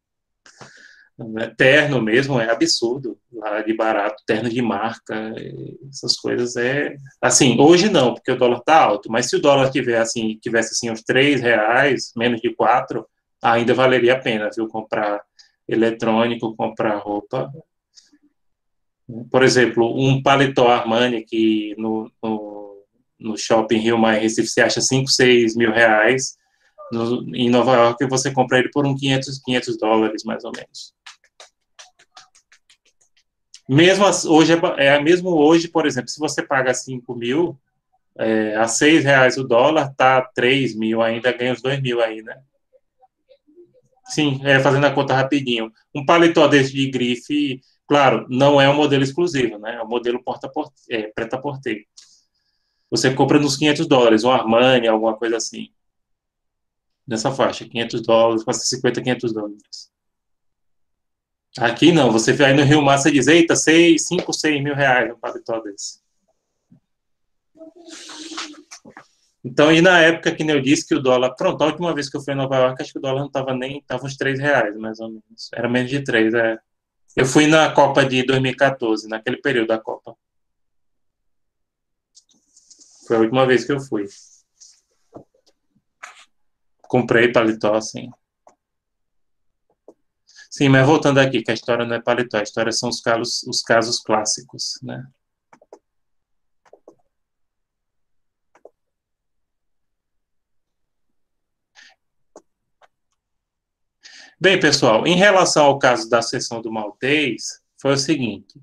Terno mesmo é absurdo, lá de barato, terno de marca, essas coisas assim, hoje não, porque o dólar está alto, mas se o dólar tivesse assim uns R$ 3, menos de 4, ainda valeria a pena, viu, comprar eletrônico, comprar roupa. Por exemplo, um paletó Armani que no shopping Rio Mar Recife você acha 5, 6 mil reais, em Nova York você compra ele por uns $500, mais ou menos. Mesmo hoje, por exemplo, se você paga 5 mil, a R$ 6 o dólar, tá 3 mil ainda, ganha os 2 mil aí, né? Sim, fazendo a conta rapidinho. Um paletó desse de grife, claro, não é um modelo exclusivo, né? É um modelo preta-porter. Você compra nos US$ 500, um Armani, alguma coisa assim. Nessa faixa, US$ 500, passa 50, US$ 500. Aqui não, você vai no Rio Mar, você diz, eita, 5, 6 mil reais um paletó desse. Então, e na época que eu disse que o dólar, pronto, a última vez que eu fui em Nova York, acho que o dólar não estava nem, estava uns R$ 3, mais ou menos. Era menos de 3, é. Eu fui na Copa de 2014, naquele período da Copa. Foi a última vez que eu fui. Comprei paletó, assim. Sim, mas voltando aqui, que a história não é paletó, a história são os casos clássicos, né? Bem, pessoal, em relação ao caso da seção do Maltês, foi o seguinte: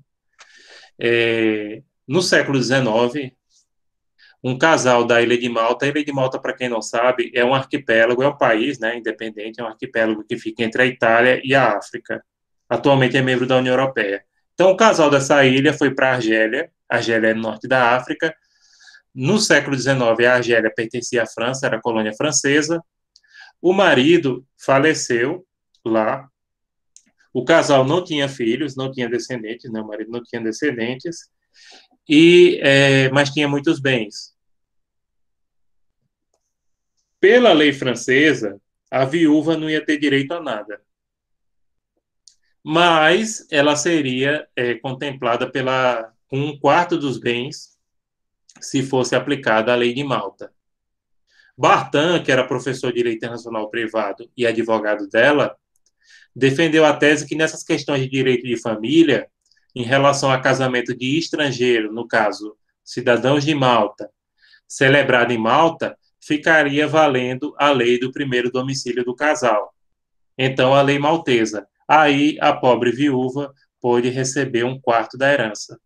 no século XIX, um casal da Ilha de Malta, a Ilha de Malta, para quem não sabe, é um arquipélago, é um país, né, independente, é um arquipélago que fica entre a Itália e a África. Atualmente é membro da União Europeia. Então, o casal dessa ilha foi para a Argélia, Argélia é no norte da África. No século XIX, a Argélia pertencia à França, era colônia francesa. O marido faleceu lá. O casal não tinha filhos, não tinha descendentes, né? O marido não tinha descendentes, mas tinha muitos bens. Pela lei francesa, a viúva não ia ter direito a nada, mas ela seria contemplada com um quarto dos bens se fosse aplicada a lei de Malta. Bartan, que era professor de direito internacional privado e advogado dela, defendeu a tese que nessas questões de direito de família, em relação a casamento de estrangeiro, no caso, cidadãos de Malta, celebrado em Malta, ficaria valendo a lei do primeiro domicílio do casal. Então, a lei maltesa. Aí, a pobre viúva pôde receber um quarto da herança.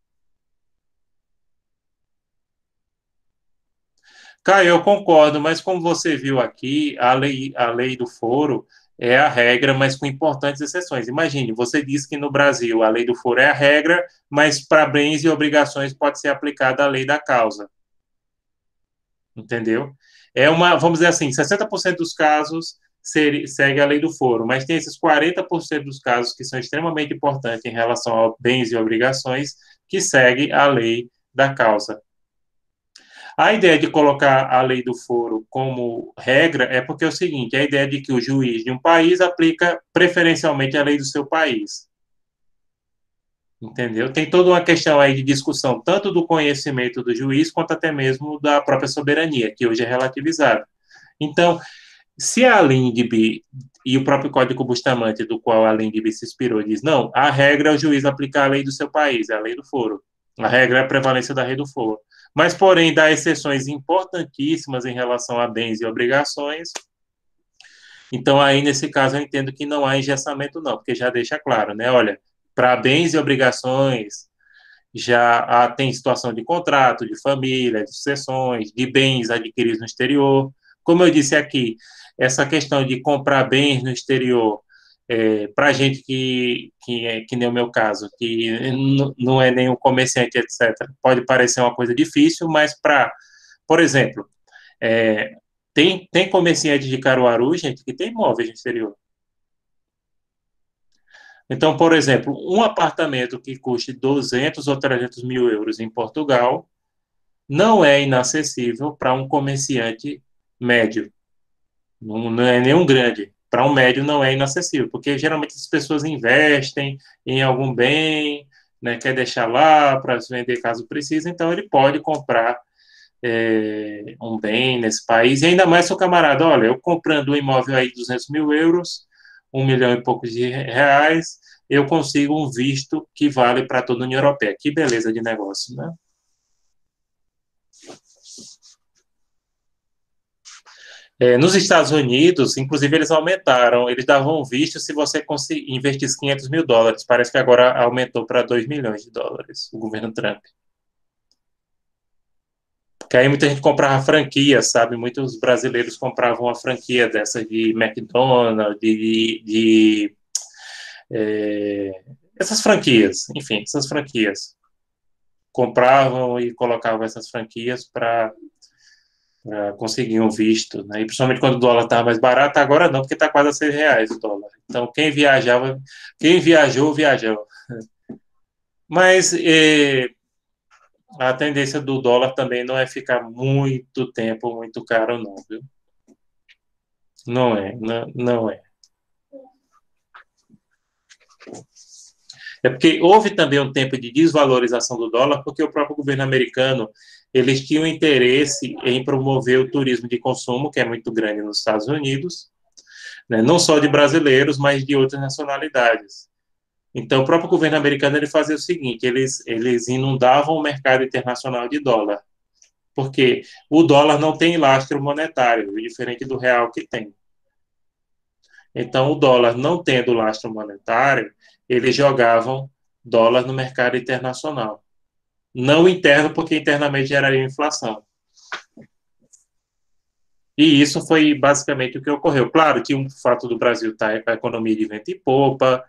Caio, eu concordo, mas como você viu aqui, a lei do foro é a regra, mas com importantes exceções. Imagine, você disse que no Brasil a lei do foro é a regra, mas para bens e obrigações pode ser aplicada a lei da causa. Entendeu? Vamos dizer assim, 60% dos casos segue a lei do foro, mas tem esses 40% dos casos que são extremamente importantes em relação a bens e obrigações que segue a lei da causa. A ideia de colocar a lei do foro como regra é porque é o seguinte, a ideia de que o juiz de um país aplica preferencialmente a lei do seu país. Entendeu? Tem toda uma questão aí de discussão, tanto do conhecimento do juiz, quanto até mesmo da própria soberania, que hoje é relativizada. Então, se a Lindbe e o próprio Código Bustamante, do qual a Lindbe se inspirou, diz, não, a regra é o juiz aplicar a lei do seu país, é a lei do foro. A regra é a prevalência da lei do foro. Mas, porém, dá exceções importantíssimas em relação a bens e obrigações. Então, aí, nesse caso, eu entendo que não há engessamento, não, porque já deixa claro, né? Olha, para bens e obrigações, já tem situação de contrato, de família, de sucessões, de bens adquiridos no exterior. Como eu disse aqui, essa questão de comprar bens no exterior, para gente que nem o meu caso, que não é nenhum comerciante, etc., pode parecer uma coisa difícil, mas por exemplo, tem comerciante de Caruaru, gente, que tem imóveis no exterior. Então, por exemplo, um apartamento que custe 200 ou 300 mil euros em Portugal não é inacessível para um comerciante médio. Não é nenhum grande. Para um médio não é inacessível, porque geralmente as pessoas investem em algum bem, né, quer deixar lá para vender caso precise, então ele pode comprar um bem nesse país, e ainda mais seu camarada, olha, eu comprando um imóvel aí de 200 mil euros, 1 milhão e poucos de reais, eu consigo um visto que vale para toda a União Europeia. Que beleza de negócio, né? Nos Estados Unidos, inclusive, eles aumentaram, eles davam visto se você investisse US$ 500 mil. Parece que agora aumentou para US$ 2 milhões, o governo Trump. Que aí muita gente comprava franquia, sabe? Muitos brasileiros compravam uma franquia dessa de McDonald's, essas franquias, enfim, essas franquias. Compravam e colocavam essas franquias para conseguir um visto, né? E principalmente quando o dólar estava mais barato, agora não, porque está quase a R$ 6 o dólar. Então, quem viajou, viajou. Mas a tendência do dólar também não é ficar muito tempo muito caro, não, viu? Não é, não é. É porque houve também um tempo de desvalorização do dólar, porque o próprio governo americano, eles tinham interesse em promover o turismo de consumo, que é muito grande nos Estados Unidos, né? Não só de brasileiros, mas de outras nacionalidades. Então, o próprio governo americano ele fazia o seguinte, eles inundavam o mercado internacional de dólar, porque o dólar não tem lastro monetário, diferente do real que tem. Então, o dólar não tendo lastro monetário, eles jogavam dólar no mercado internacional. Não interno, porque internamente geraria inflação. E isso foi basicamente o que ocorreu. Claro que o fato do Brasil estar com a economia de vento e popa,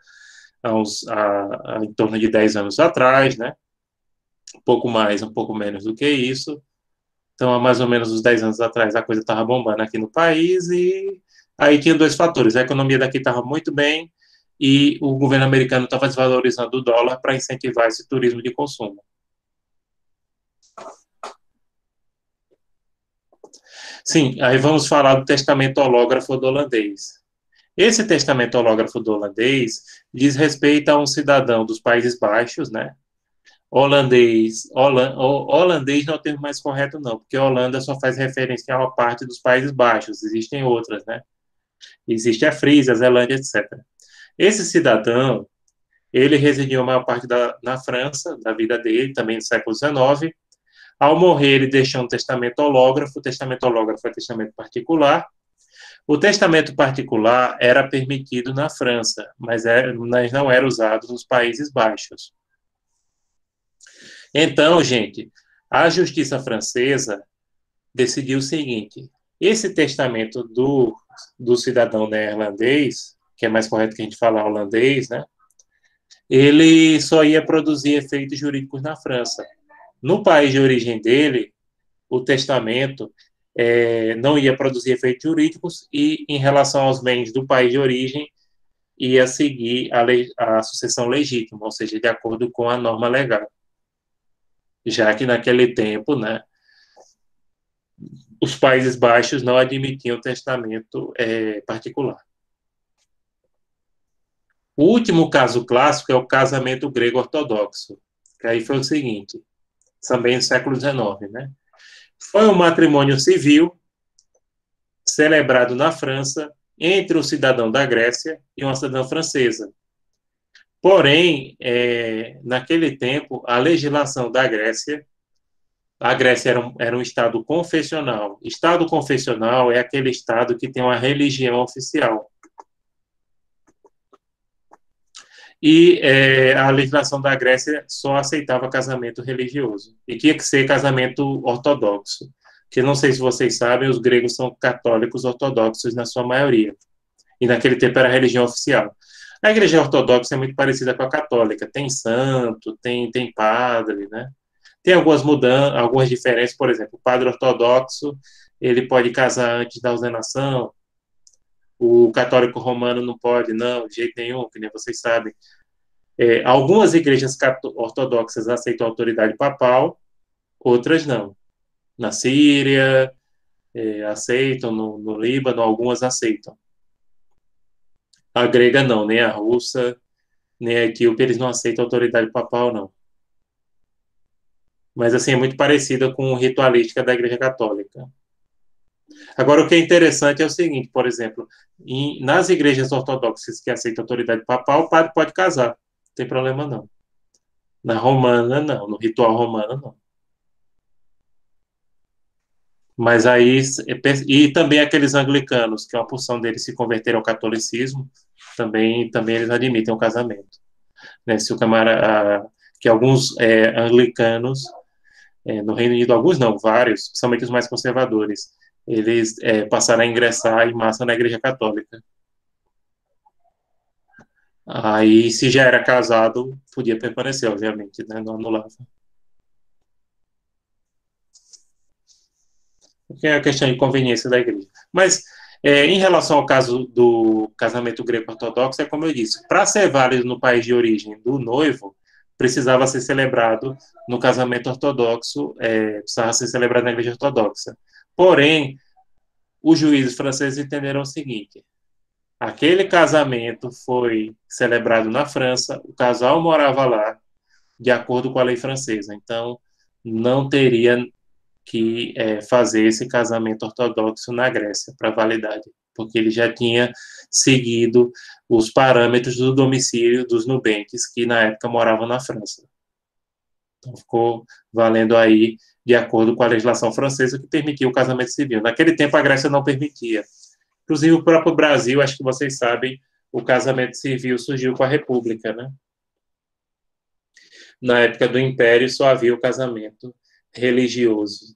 em torno de 10 anos atrás, né? Um pouco mais, um pouco menos do que isso. Então, há mais ou menos uns 10 anos atrás, a coisa estava bombando aqui no país e aí tinha dois fatores. A economia daqui estava muito bem e o governo americano estava desvalorizando o dólar para incentivar esse turismo de consumo. Sim, aí vamos falar do testamento hológrafo do holandês. Esse testamento hológrafo do holandês diz respeito a um cidadão dos Países Baixos, né? Holandês não é o termo mais correto, não, porque a Holanda só faz referência a uma parte dos Países Baixos, existem outras, né? Existe a Frisia, a Zelândia, etc. Esse cidadão, ele residiu a maior parte na França, da vida dele, também no século XIX. Ao morrer, ele deixou um testamento hológrafo. O testamento hológrafo é testamento particular. O testamento particular era permitido na França, mas não era usado nos Países Baixos. Então, gente, a justiça francesa decidiu o seguinte: esse testamento do cidadão neerlandês, que é mais correto que a gente falar holandês, né? Ele só ia produzir efeitos jurídicos na França. No país de origem dele, o testamento não ia produzir efeitos jurídicos e, em relação aos bens do país de origem, ia seguir a sucessão legítima, ou seja, de acordo com a norma legal. Já que naquele tempo, né, os Países Baixos não admitiam testamento particular. O último caso clássico é o casamento grego-ortodoxo, que aí foi o seguinte, também no século XIX, né? Foi um matrimônio civil celebrado na França entre um cidadão da Grécia e uma cidadã francesa. Porém, naquele tempo, a legislação da Grécia, a Grécia era um estado confessional. Estado confessional é aquele estado que tem uma religião oficial. E a legislação da Grécia só aceitava casamento religioso. E tinha que ser casamento ortodoxo. Que não sei se vocês sabem, os gregos são católicos ortodoxos na sua maioria. E naquele tempo era a religião oficial. A igreja ortodoxa é muito parecida com a católica. Tem santo, tem padre, né? Tem algumas mudanças, algumas diferenças. Por exemplo, o padre ortodoxo, ele pode casar antes da ordenação. O católico romano não pode, não, de jeito nenhum, que nem vocês sabem. Algumas igrejas ortodoxas aceitam a autoridade papal, outras não. Na Síria, aceitam, no Líbano, algumas aceitam. A grega não, nem a russa, nem a etíope, eles não aceitam a autoridade papal, não. Mas, assim, é muito parecida com a ritualística da Igreja Católica. Agora, o que é interessante é o seguinte, por exemplo, nas igrejas ortodoxas que aceitam a autoridade papal, o padre pode casar, não tem problema não. Na romana, não. No ritual romano, não. Mas aí, e também aqueles anglicanos, que uma porção deles se converteram ao catolicismo, também eles admitem o casamento. Né? Se o camarada, que alguns anglicanos no Reino Unido, alguns não, vários, principalmente os mais conservadores, eles passaram a ingressar em massa na Igreja Católica. Aí, se já era casado, podia permanecer, obviamente, né? Não anulava. Porque é a questão de conveniência da igreja. Mas, em relação ao caso do casamento greco-ortodoxo, é como eu disse, para ser válido no país de origem do noivo, precisava ser celebrado no casamento ortodoxo, precisava ser celebrado na igreja ortodoxa. Porém, os juízes franceses entenderam o seguinte: aquele casamento foi celebrado na França, o casal morava lá, de acordo com a lei francesa. Então, não teria que fazer esse casamento ortodoxo na Grécia para validade, porque ele já tinha seguido os parâmetros do domicílio dos nubentes, que na época moravam na França. Então, ficou valendo aí de acordo com a legislação francesa, que permitia o casamento civil. Naquele tempo, a Grécia não permitia. Inclusive, o próprio Brasil, acho que vocês sabem, o casamento civil surgiu com a República, né? Na época do Império, só havia o casamento religioso,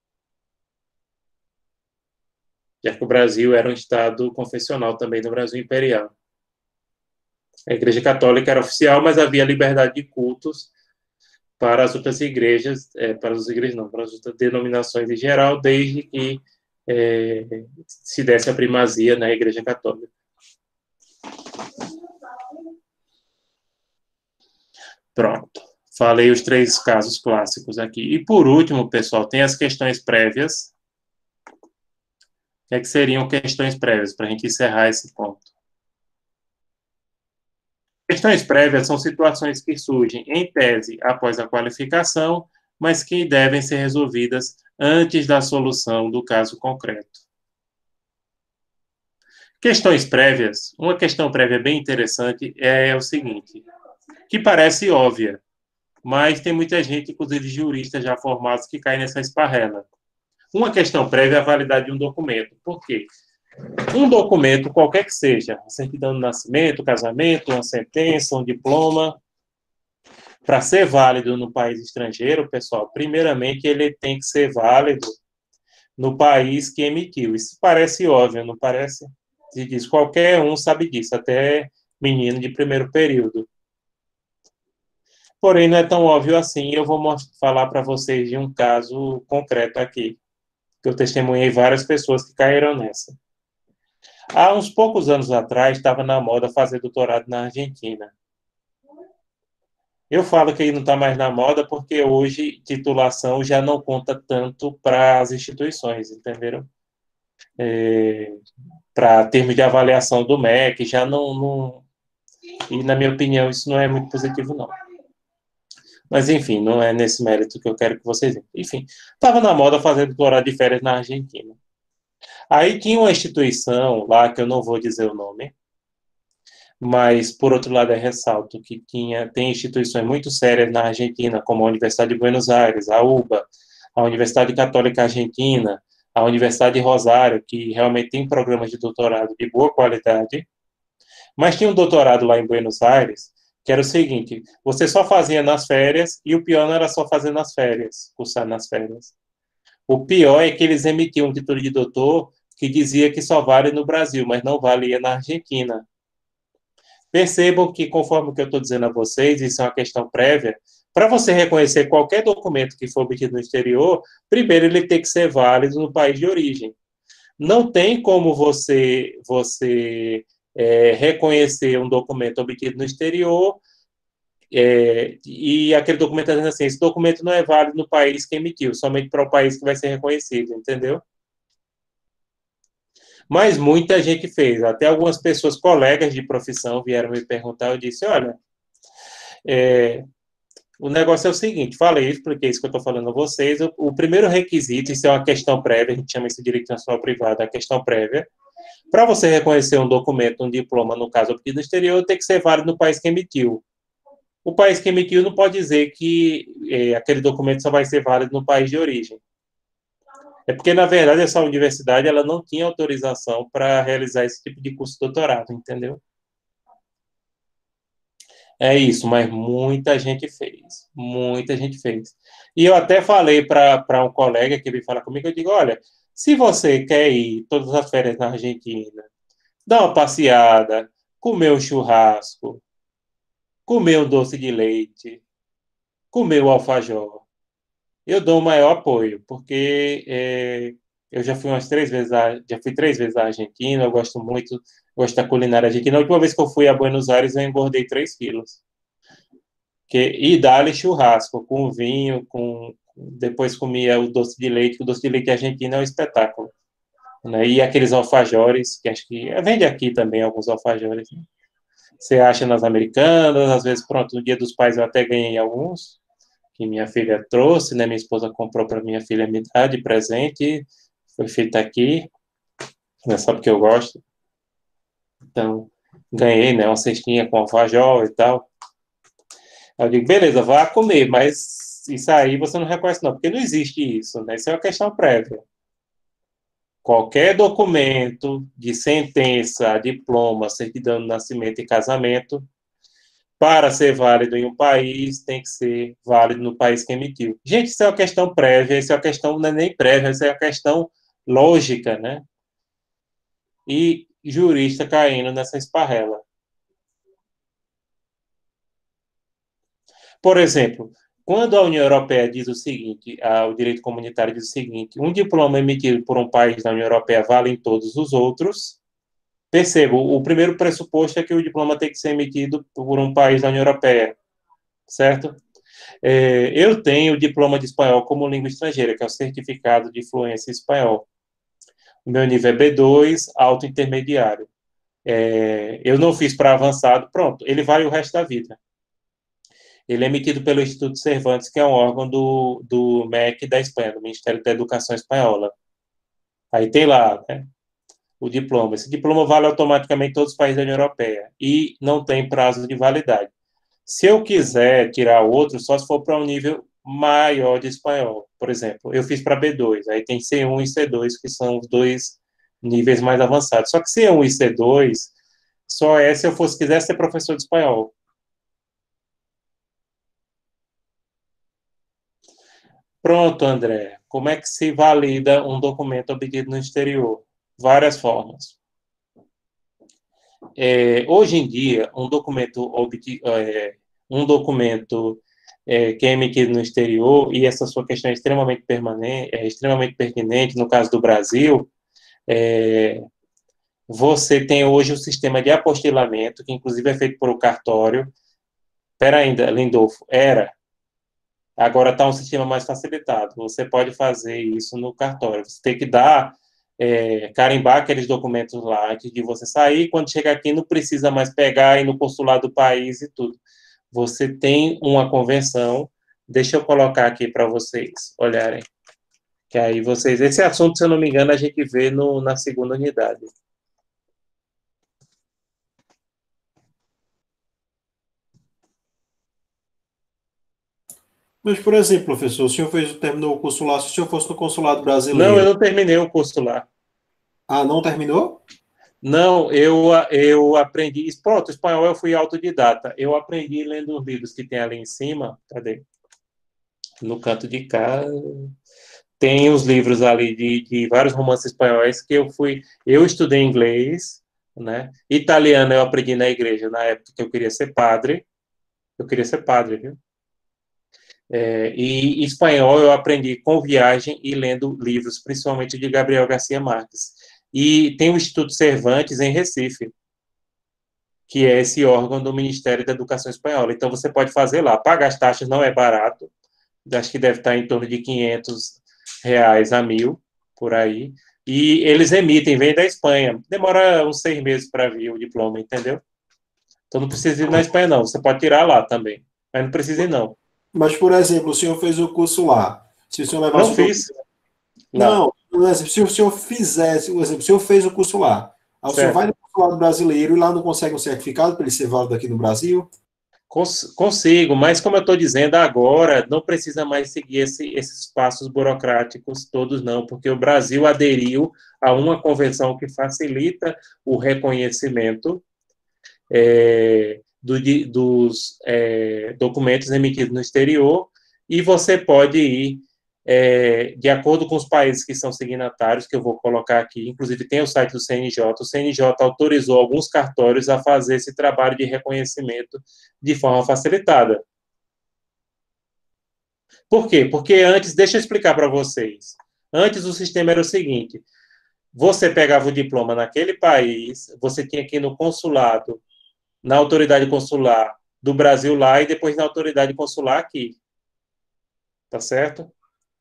já que o Brasil era um estado confessional também do Brasil imperial. A Igreja Católica era oficial, mas havia liberdade de cultos para as outras igrejas, para as igrejas não, para as outras denominações em geral, desde que se desse a primazia na Igreja Católica. Pronto. Falei os 3 casos clássicos aqui. E, por último, pessoal, tem as questões prévias. O que é que seriam questões prévias, para a gente encerrar esse ponto? Questões prévias são situações que surgem, em tese, após a qualificação, mas que devem ser resolvidas antes da solução do caso concreto. Questões prévias. Uma questão prévia bem interessante é o seguinte, que parece óbvia, mas tem muita gente, inclusive juristas já formados, que caem nessa esparrela. Uma questão prévia é a validade de um documento. Por quê? Um documento, qualquer que seja, a certidão de nascimento, casamento, uma sentença, um diploma, para ser válido no país estrangeiro, pessoal, primeiramente ele tem que ser válido no país que emitiu. Isso parece óbvio, não parece? Se diz, qualquer um sabe disso, até menino de primeiro período. Porém, não é tão óbvio assim. Eu vou falar para vocês de um caso concreto aqui, que eu testemunhei várias pessoas que caíram nessa. Há uns poucos anos atrás, estava na moda fazer doutorado na Argentina. Eu falo que não está mais na moda porque hoje titulação já não conta tanto para as instituições, entenderam? Para termos de avaliação do MEC, já não... E, na minha opinião, isso não é muito positivo, não. Mas, enfim, não é nesse mérito que eu quero que vocês vejam. Enfim, estava na moda fazer doutorado de férias na Argentina. Aí tinha uma instituição lá, que eu não vou dizer o nome, mas, por outro lado, eu ressalto que tem instituições muito sérias na Argentina, como a Universidade de Buenos Aires, a UBA, a Universidade Católica Argentina, a Universidade de Rosário, que realmente tem programas de doutorado de boa qualidade. Mas tinha um doutorado lá em Buenos Aires, que era o seguinte, você só fazia nas férias, e o pior não era só fazer nas férias, cursar nas férias. O pior é que eles emitiam um título de doutor que dizia que só vale no Brasil, mas não valia na Argentina. Percebam que, conforme o que eu estou dizendo a vocês, isso é uma questão prévia. Para você reconhecer qualquer documento que for obtido no exterior, primeiro ele tem que ser válido no país de origem. Não tem como você reconhecer um documento obtido no exterior e aquele documento está dizendo assim, esse documento não é válido no país que emitiu, somente para o país que vai ser reconhecido, entendeu? Mas muita gente fez, até algumas pessoas, colegas de profissão, vieram me perguntar, eu disse, olha, o negócio é o seguinte, expliquei isso que eu estou falando a vocês, o primeiro requisito, isso é uma questão prévia, a gente chama isso de direito nacional privado, a questão prévia, para você reconhecer um documento, um diploma, no caso obtido no exterior, tem que ser válido no país que emitiu. O país que emitiu não pode dizer que aquele documento só vai ser válido no país de origem. É porque, na verdade, essa universidade ela não tinha autorização para realizar esse tipo de curso de doutorado, entendeu? É isso, mas muita gente fez. Muita gente fez. E eu até falei para um colega que veio falar comigo, eu digo, olha, se você quer ir todas as férias na Argentina, dar uma passeada, comer um churrasco, comer um doce de leite, comer o alfajor, eu dou o maior apoio, porque eu já fui umas 3 vezes, já fui 3 vezes à Argentina, eu gosto muito, gosto da culinária argentina. A última vez que eu fui a Buenos Aires, eu engordei 3 quilos. E dá-lhe churrasco, com vinho, depois comia o doce de leite, que o doce de leite argentino é um espetáculo. Né? E aqueles alfajores, que acho que vende aqui também alguns alfajores. Né? Você acha nas Americanas, às vezes, pronto, no Dia dos Pais eu até ganhei alguns, que minha filha trouxe, né? Minha esposa comprou para minha filha me dar de presente, foi feito aqui, né? Sabe que eu gosto. Então, ganhei, né? Uma cestinha com alfajor e tal. Eu digo, beleza, vá comer, mas isso aí você não reconhece não, porque não existe isso, né? Isso é uma questão prévia. Qualquer documento de sentença, diploma, certidão de nascimento e casamento, para ser válido em um país, tem que ser válido no país que emitiu. Gente, isso é uma questão prévia, isso é uma questão, não é nem prévia, isso é uma questão lógica, né? E jurista caindo nessa esparrela. Por exemplo, quando a União Europeia diz o seguinte, o direito comunitário diz o seguinte, um diploma emitido por um país da União Europeia vale em todos os outros, percebo, o primeiro pressuposto é que o diploma tem que ser emitido por um país da União Europeia, certo? Eu tenho o diploma de espanhol como língua estrangeira, que é o certificado de fluência em espanhol. O meu nível é B2, alto intermediário. Eu não fiz para avançado, pronto, ele vale o resto da vida. Ele é emitido pelo Instituto Cervantes, que é um órgão do MEC da Espanha, do Ministério da Educação Espanhola. Aí tem lá, né, o diploma. Esse diploma vale automaticamente em todos os países da União Europeia e não tem prazo de validade. Se eu quiser tirar outro, só se for para um nível maior de espanhol. Por exemplo, eu fiz para B2, aí tem C1 e C2, que são os dois níveis mais avançados. Só que C1 e C2 só é se eu quiser ser professor de espanhol. Pronto, André. Como é que se valida um documento obtido no exterior? Várias formas. Hoje em dia, que é emitido no exterior, e essa sua questão é extremamente permanente, é extremamente pertinente, no caso do Brasil, você tem hoje o sistema de apostilamento, que inclusive é feito por o cartório. Espera ainda, Lindolfo, agora está um sistema mais facilitado. Você pode fazer isso no cartório. Você tem que carimbar aqueles documentos lá antes de você sair. Quando chegar aqui, não precisa mais pegar e ir no consulado do país e tudo. Você tem uma convenção. Deixa eu colocar aqui para vocês olharem. Que aí vocês. Esse assunto, se eu não me engano, a gente vê na segunda unidade. Mas, por exemplo, professor, o senhor terminou o curso lá, se o senhor fosse no consulado Não, eu brasileiro. não terminei o curso lá. Ah, não terminou? Não, eu aprendi. Pronto, espanhol eu fui autodidata. Eu aprendi lendo os livros que tem ali em cima. Cadê? No canto de cá. Tem os livros ali de vários romances espanhóis que eu fui. Eu estudei inglês, né? Italiano eu aprendi na igreja na época que eu queria ser padre. Eu queria ser padre, viu? E espanhol eu aprendi com viagem e lendo livros, principalmente de Gabriel Garcia Marques. E tem o Instituto Cervantes em Recife, que é esse órgão do Ministério da Educação Espanhola. Então, você pode fazer lá. Pagar as taxas não é barato. Acho que deve estar em torno de R$ 500 a 1.000, por aí. E eles emitem, vem da Espanha. Demora uns 6 meses para vir o diploma, entendeu? Então, não precisa ir na Espanha, não. Você pode tirar lá também. Mas não precisa ir, não. Mas, por exemplo, o senhor fez o curso lá. Se o senhor Não levasse o fiz lá. Não, por exemplo, se o senhor fizesse, por exemplo, o senhor fez o curso lá, aí o senhor vai Certo. no consulado brasileiro e lá não consegue um certificado para ele ser válido aqui no Brasil? Consigo, mas como eu estou dizendo agora, não precisa mais seguir esses passos burocráticos todos, não, porque o Brasil aderiu a uma convenção que facilita o reconhecimento dos documentos emitidos no exterior, e você pode ir, de acordo com os países que são signatários, que eu vou colocar aqui, inclusive tem o site do CNJ, o CNJ autorizou alguns cartórios a fazer esse trabalho de reconhecimento de forma facilitada. Por quê? Porque antes, deixa eu explicar para vocês, antes o sistema era o seguinte, você pegava o diploma naquele país, você tinha que ir no consulado, na autoridade consular do Brasil lá e depois na autoridade consular aqui. Tá certo?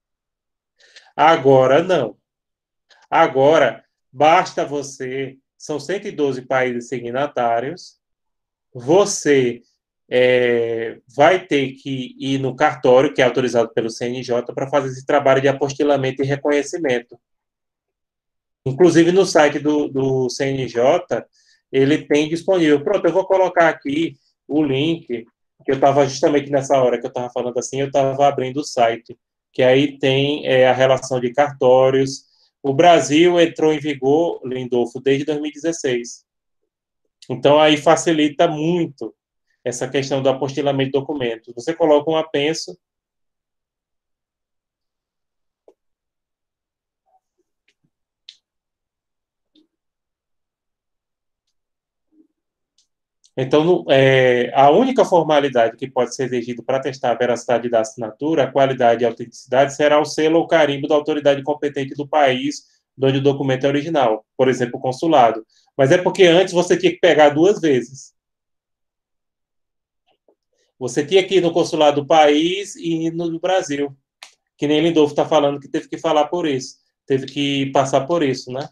Agora não. Agora basta você, são 112 países signatários, você vai ter que ir no cartório, que é autorizado pelo CNJ, para fazer esse trabalho de apostilamento e reconhecimento. Inclusive no site do CNJ, ele tem disponível. Pronto, eu vou colocar aqui o link, que eu estava justamente nessa hora que eu estava falando assim, eu estava abrindo o site, que aí tem a relação de cartórios. O Brasil entrou em vigor, Lindolfo, desde 2016. Então, aí facilita muito essa questão do apostilamento de documentos. Você coloca um apenso. Então, a única formalidade que pode ser exigida para testar a veracidade da assinatura, a qualidade e a autenticidade, será o selo ou carimbo da autoridade competente do país de onde o documento é original, por exemplo, o consulado. Mas é porque antes você tinha que pegar duas vezes. Você tinha que ir no consulado do país e no do Brasil. Que nem Lindolfo está falando que teve que falar por isso. Teve que passar por isso, né?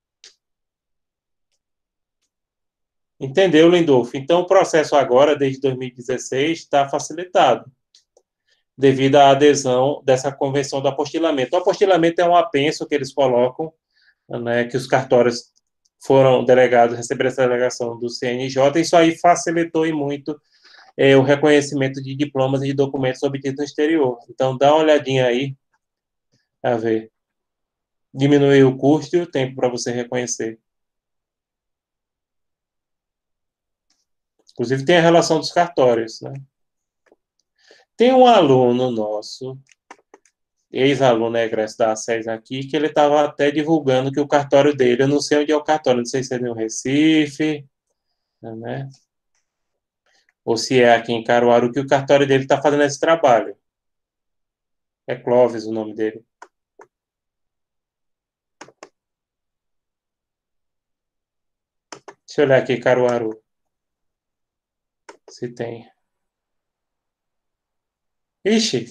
Entendeu, Lindolfo? Então, o processo agora, desde 2016, está facilitado, devido à adesão dessa convenção do apostilamento. O apostilamento é um apenso que eles colocam, né, que os cartórios foram delegados, receberam essa delegação do CNJ, e isso aí facilitou e muito o reconhecimento de diplomas e de documentos obtidos no exterior. Então, dá uma olhadinha aí, a ver. Diminuir o custo e o tempo para você reconhecer. Inclusive, tem a relação dos cartórios, né? Tem um aluno nosso, ex-aluno egresso da SES aqui, que ele estava até divulgando que o cartório dele, eu não sei onde é o cartório, não sei se é no Recife, né? Ou se é aqui em Caruaru, que o cartório dele está fazendo esse trabalho. É Clóvis o nome dele. Deixa eu olhar aqui, Caruaru. Se tem. Ixi!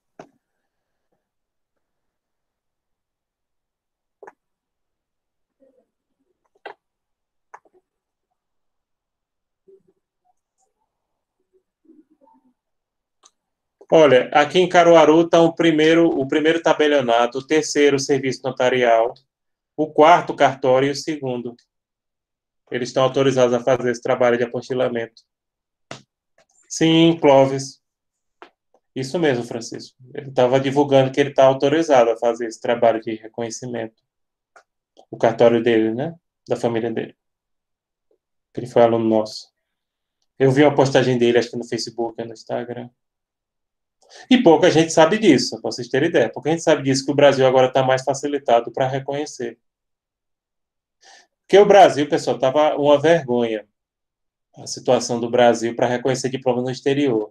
Olha, aqui em Caruaru está o primeiro tabelionato, o terceiro serviço notarial, o quarto cartório e o segundo. Eles estão autorizados a fazer esse trabalho de apostilamento. Sim, Clóvis. Isso mesmo, Francisco. Ele estava divulgando que ele está autorizado a fazer esse trabalho de reconhecimento. O cartório dele, né? Da família dele. Ele foi aluno nosso. Eu vi uma postagem dele, acho que no Facebook, no Instagram. E pouca gente sabe disso, para vocês terem ideia. Pouca gente sabe disso, que o Brasil agora está mais facilitado para reconhecer. Porque o Brasil, pessoal, estava uma vergonha a situação do Brasil para reconhecer diplomas no exterior.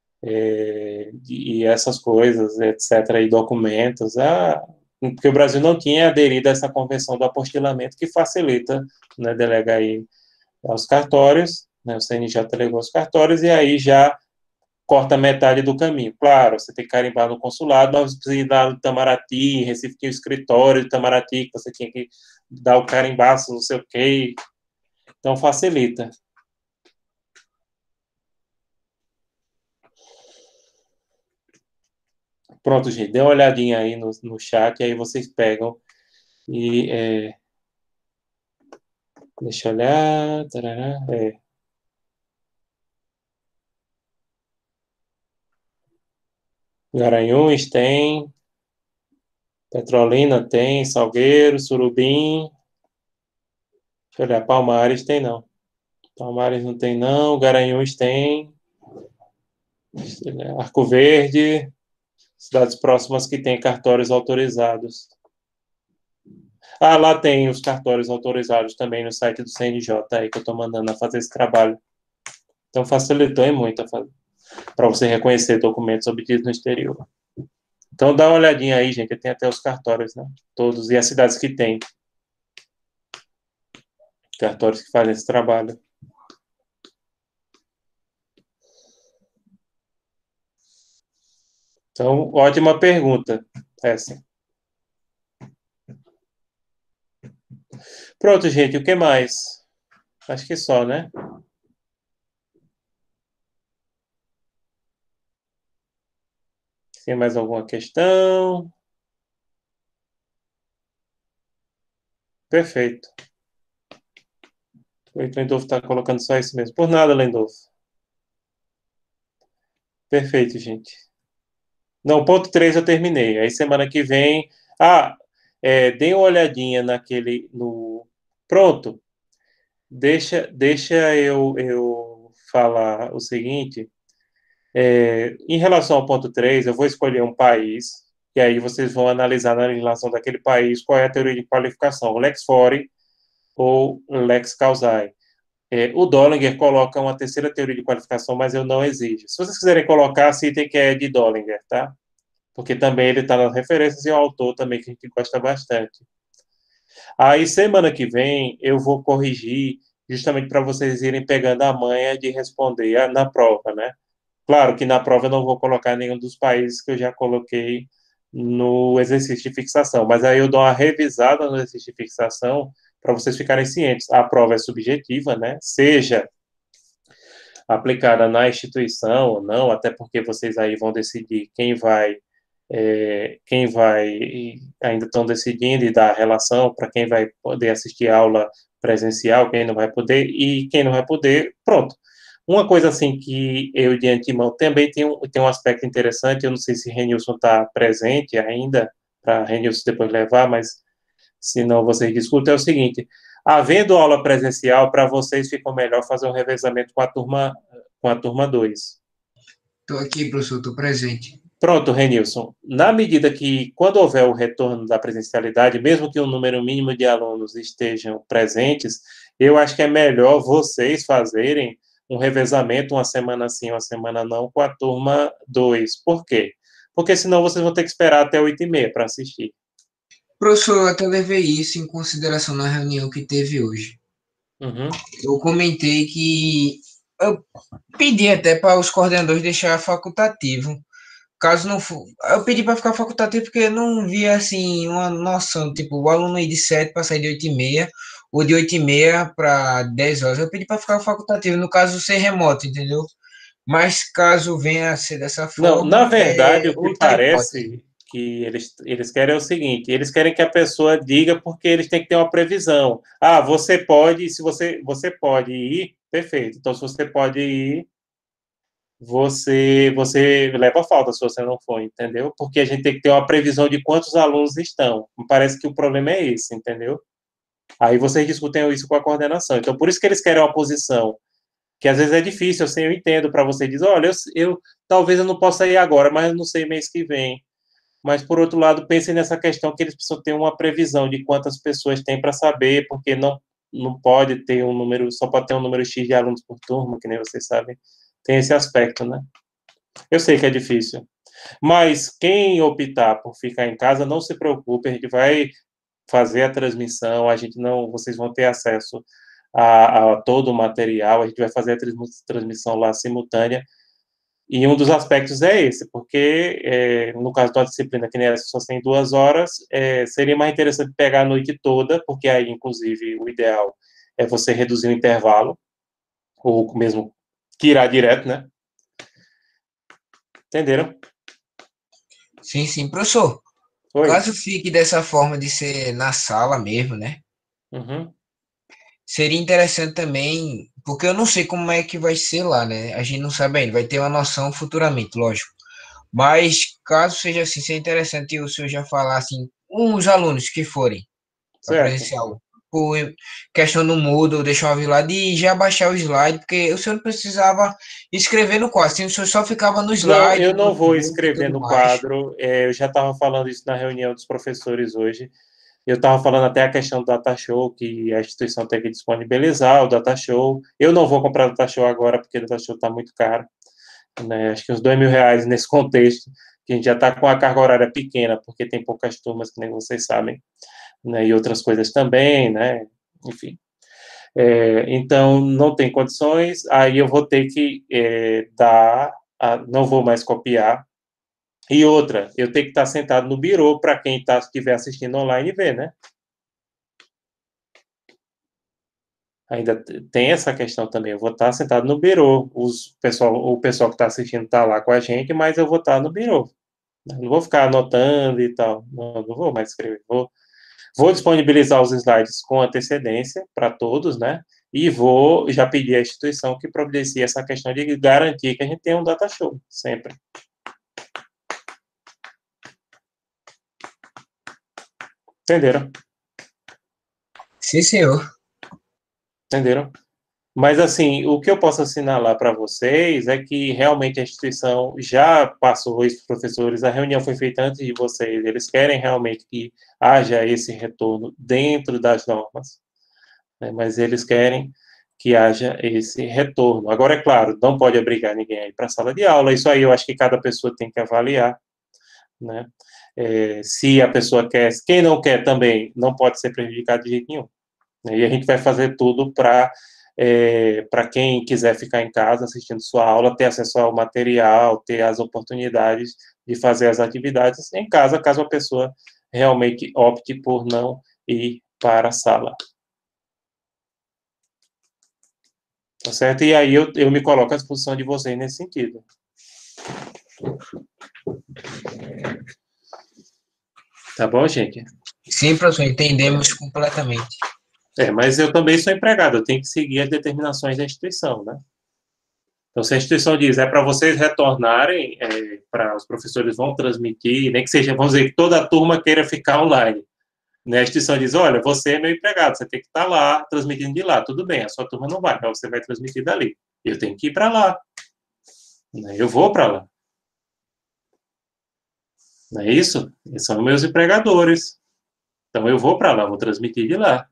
E essas coisas, etc., e documentos, porque o Brasil não tinha aderido a essa convenção do apostilamento que facilita, né, delegar aí aos cartórios, né, o CNJ delegou aos cartórios, e aí já corta metade do caminho. Claro, você tem que carimbar no consulado, mas você precisa ir lá no Itamaraty, em Recife tinha o escritório do Itamaraty, que você tinha que dar o carimbaço, não sei o quê, então facilita. Pronto, gente, dê uma olhadinha aí no chat, aí vocês pegam e deixa eu olhar. Tarará, Garanhuns tem, Petrolina tem, Salgueiro, Surubim. Deixa eu olhar, Palmares tem não. Palmares não tem, não. Garanhuns tem. Arco Verde. Cidades próximas que têm cartórios autorizados. Ah, lá tem os cartórios autorizados também no site do CNJ, aí que eu estou mandando a fazer esse trabalho. Então facilitou muito para você reconhecer documentos obtidos no exterior. Então dá uma olhadinha aí, gente, tem até os cartórios, né? Todos, e as cidades que tem cartórios que fazem esse trabalho. Então, ótima pergunta essa. Pronto, gente, o que mais? Acho que só, né? Tem mais alguma questão? Perfeito. O Lendolfo está colocando só isso mesmo. Por nada, Lendolfo. Perfeito, gente. Não, ponto 3 eu terminei. Aí semana que vem. Ah, dê uma olhadinha naquele. Pronto. Deixa eu falar o seguinte. Em relação ao ponto 3, eu vou escolher um país. E aí vocês vão analisar na legislação daquele país qual é a teoria de qualificação, lex fori ou lex causae. O Dollinger coloca uma terceira teoria de qualificação, mas eu não exijo. Se vocês quiserem colocar, citem que é de Dollinger, tá? Porque também ele está nas referências e é um autor também que a gente gosta bastante. Aí, semana que vem, eu vou corrigir justamente para vocês irem pegando a manha de responder na prova, né? Claro que na prova eu não vou colocar nenhum dos países que eu já coloquei no exercício de fixação, mas aí eu dou uma revisada no exercício de fixação para vocês ficarem cientes. A prova é subjetiva, né? Seja aplicada na instituição ou não, até porque vocês aí vão decidir ainda estão decidindo e dar a relação para quem vai poder assistir aula presencial, quem não vai poder, e quem não vai poder, pronto. Uma coisa assim que eu de antemão também tem um aspecto interessante, eu não sei se Renilson está presente ainda, para Renilson depois levar, mas se não vocês discutem, é o seguinte, havendo aula presencial, para vocês fica melhor fazer um revezamento com a turma 2. Estou aqui, professor, estou presente. Pronto, Renilson. Na medida que, quando houver o retorno da presencialidade, mesmo que um número mínimo de alunos estejam presentes, eu acho que é melhor vocês fazerem um revezamento, uma semana sim, uma semana não, com a turma 2. Por quê? Porque senão vocês vão ter que esperar até 8h30 para assistir. Professor, eu até levei isso em consideração na reunião que teve hoje. Uhum. Eu comentei que eu pedi até para os coordenadores deixar facultativo. Caso não for, eu pedi para ficar facultativo porque eu não via assim uma noção, tipo, o aluno ir de 7 para sair de 8h30, ou de 8h30 para 10 horas. Eu pedi para ficar facultativo, no caso ser remoto, entendeu? Mas caso venha a ser dessa Não, na forma, verdade, é o que outra hipótese. parece que eles querem é o seguinte: eles querem que a pessoa diga porque eles têm que ter uma previsão. Ah, você pode, se você pode ir, perfeito. Então, se você pode ir, você leva a falta se você não for, entendeu? Porque a gente tem que ter uma previsão de quantos alunos estão. Me parece que o problema é esse, entendeu? Aí vocês discutem isso com a coordenação. Então, por isso que eles querem uma posição que às vezes é difícil, assim, eu entendo para você dizer, olha, talvez eu não possa ir agora, mas eu não sei mês que vem. Mas, por outro lado, pensem nessa questão que eles precisam ter uma previsão de quantas pessoas tem para saber, porque não pode ter um número, só pode ter um número X de alunos por turma, que nem vocês sabem. Tem esse aspecto, né? Eu sei que é difícil. Mas quem optar por ficar em casa, não se preocupe, a gente vai fazer a transmissão, vocês vão ter acesso a todo o material, a gente vai fazer a transmissão lá simultânea, e um dos aspectos é esse, porque no caso da disciplina, que nem essa só tem 2 horas, seria mais interessante pegar a noite toda, porque aí, inclusive, o ideal é você reduzir o intervalo, ou mesmo tirar direto, né? Entenderam? Sim, sim, professor. Oi. Caso fique dessa forma de ser na sala mesmo, né? Uhum. Seria interessante também, porque eu não sei como é que vai ser lá, né? A gente não sabe ainda, vai ter uma noção futuramente, lógico. Mas caso seja assim, seria interessante o senhor já falar assim, uns alunos que forem para Certo. presencial. por questão do Moodle, deixar eu lá, de já baixar o slide, porque o senhor não precisava escrever no quadro, assim, o senhor só ficava no Não, slide, eu no não vou notebook e escrever tudo no mais. quadro. Eu já estava falando isso na reunião dos professores hoje. Eu estava falando até a questão do data show, que a instituição tem que disponibilizar o data show. Eu não vou comprar o data show agora, porque o data show está muito caro, né? Acho que uns R$ 2.000 nesse contexto, que a gente já está com a carga horária pequena, porque tem poucas turmas, que nem vocês sabem, né? E outras coisas também, né? Enfim. Então, não tem condições, aí eu vou ter que não vou mais copiar. E outra, eu tenho que estar sentado no birô para quem estiver assistindo online ver, né? Ainda tem essa questão também. Eu vou estar sentado no birô. O pessoal que está assistindo está lá com a gente, mas eu vou estar no birô. Não vou ficar anotando e tal. Não vou mais escrever. Vou disponibilizar os slides com antecedência para todos, né? E vou já pedir à instituição que providencie essa questão de garantir que a gente tenha um data show, sempre. Entenderam? Sim, senhor. Entenderam? Mas, assim, o que eu posso assinalar para vocês é que realmente a instituição já passou isso para os professores, a reunião foi feita antes de vocês, eles querem realmente que haja esse retorno dentro das normas, né? Mas eles querem que haja esse retorno. Agora, é claro, não pode obrigar ninguém a ir para a sala de aula, isso aí eu acho que cada pessoa tem que avaliar, né? Se a pessoa quer, quem não quer também não pode ser prejudicado de jeito nenhum, né? E a gente vai fazer tudo para quem quiser ficar em casa assistindo sua aula, ter acesso ao material, ter as oportunidades de fazer as atividades em casa, caso a pessoa realmente opte por não ir para a sala. Tá certo? E aí eu me coloco à disposição de vocês nesse sentido. Tá bom, gente? Sim, professor, entendemos completamente. Mas eu também sou empregado, eu tenho que seguir as determinações da instituição, né? Então, se a instituição diz, para vocês retornarem, para os professores vão transmitir, nem que seja, vamos dizer, que toda a turma queira ficar online, né? A instituição diz, olha, você é meu empregado, você tem que estar lá, transmitindo de lá, tudo bem, a sua turma não vai, mas você vai transmitir dali. Eu tenho que ir para lá, né? Eu vou para lá. Não é isso? Eles são meus empregadores. Então, eu vou para lá, vou transmitir de lá.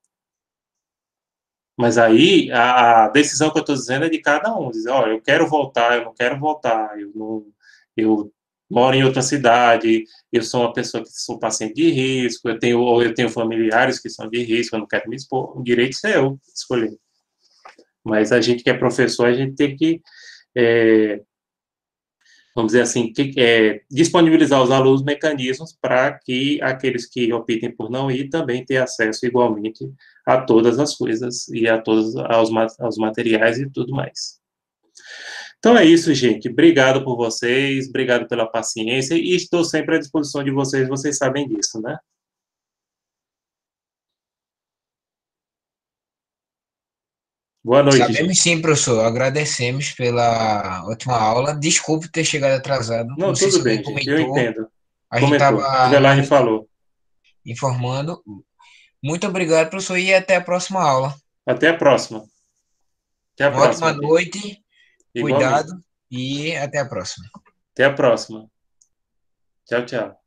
Mas aí, a decisão que eu estou dizendo é de cada um. Dizer, olha, eu quero voltar, eu não quero voltar, eu moro em outra cidade, eu sou uma pessoa que sou paciente de risco, ou eu tenho familiares que são de risco, eu não quero me expor. O direito é eu escolher. Mas a gente que é professor, a gente tem que, vamos dizer assim, disponibilizar aos alunos mecanismos para que aqueles que optem por não ir também tenham acesso igualmente a todas as coisas e a todos aos materiais e tudo mais. Então é isso, gente. Obrigado por vocês, obrigado pela paciência e estou sempre à disposição de vocês sabem disso, né? Boa noite, Sabemos gente. sim, professor. Agradecemos pela ótima aula. Desculpe ter chegado atrasado. Não Não, sei se tudo alguém bem, gente, eu comentou. entendo. A gente Comentou. estava Velarde falou. informando. Muito obrigado, professor, e até a próxima aula. Até a próxima. Até a Uma ótima próxima, gente. noite, Igualmente. cuidado e até a próxima. Até a próxima. Tchau, tchau.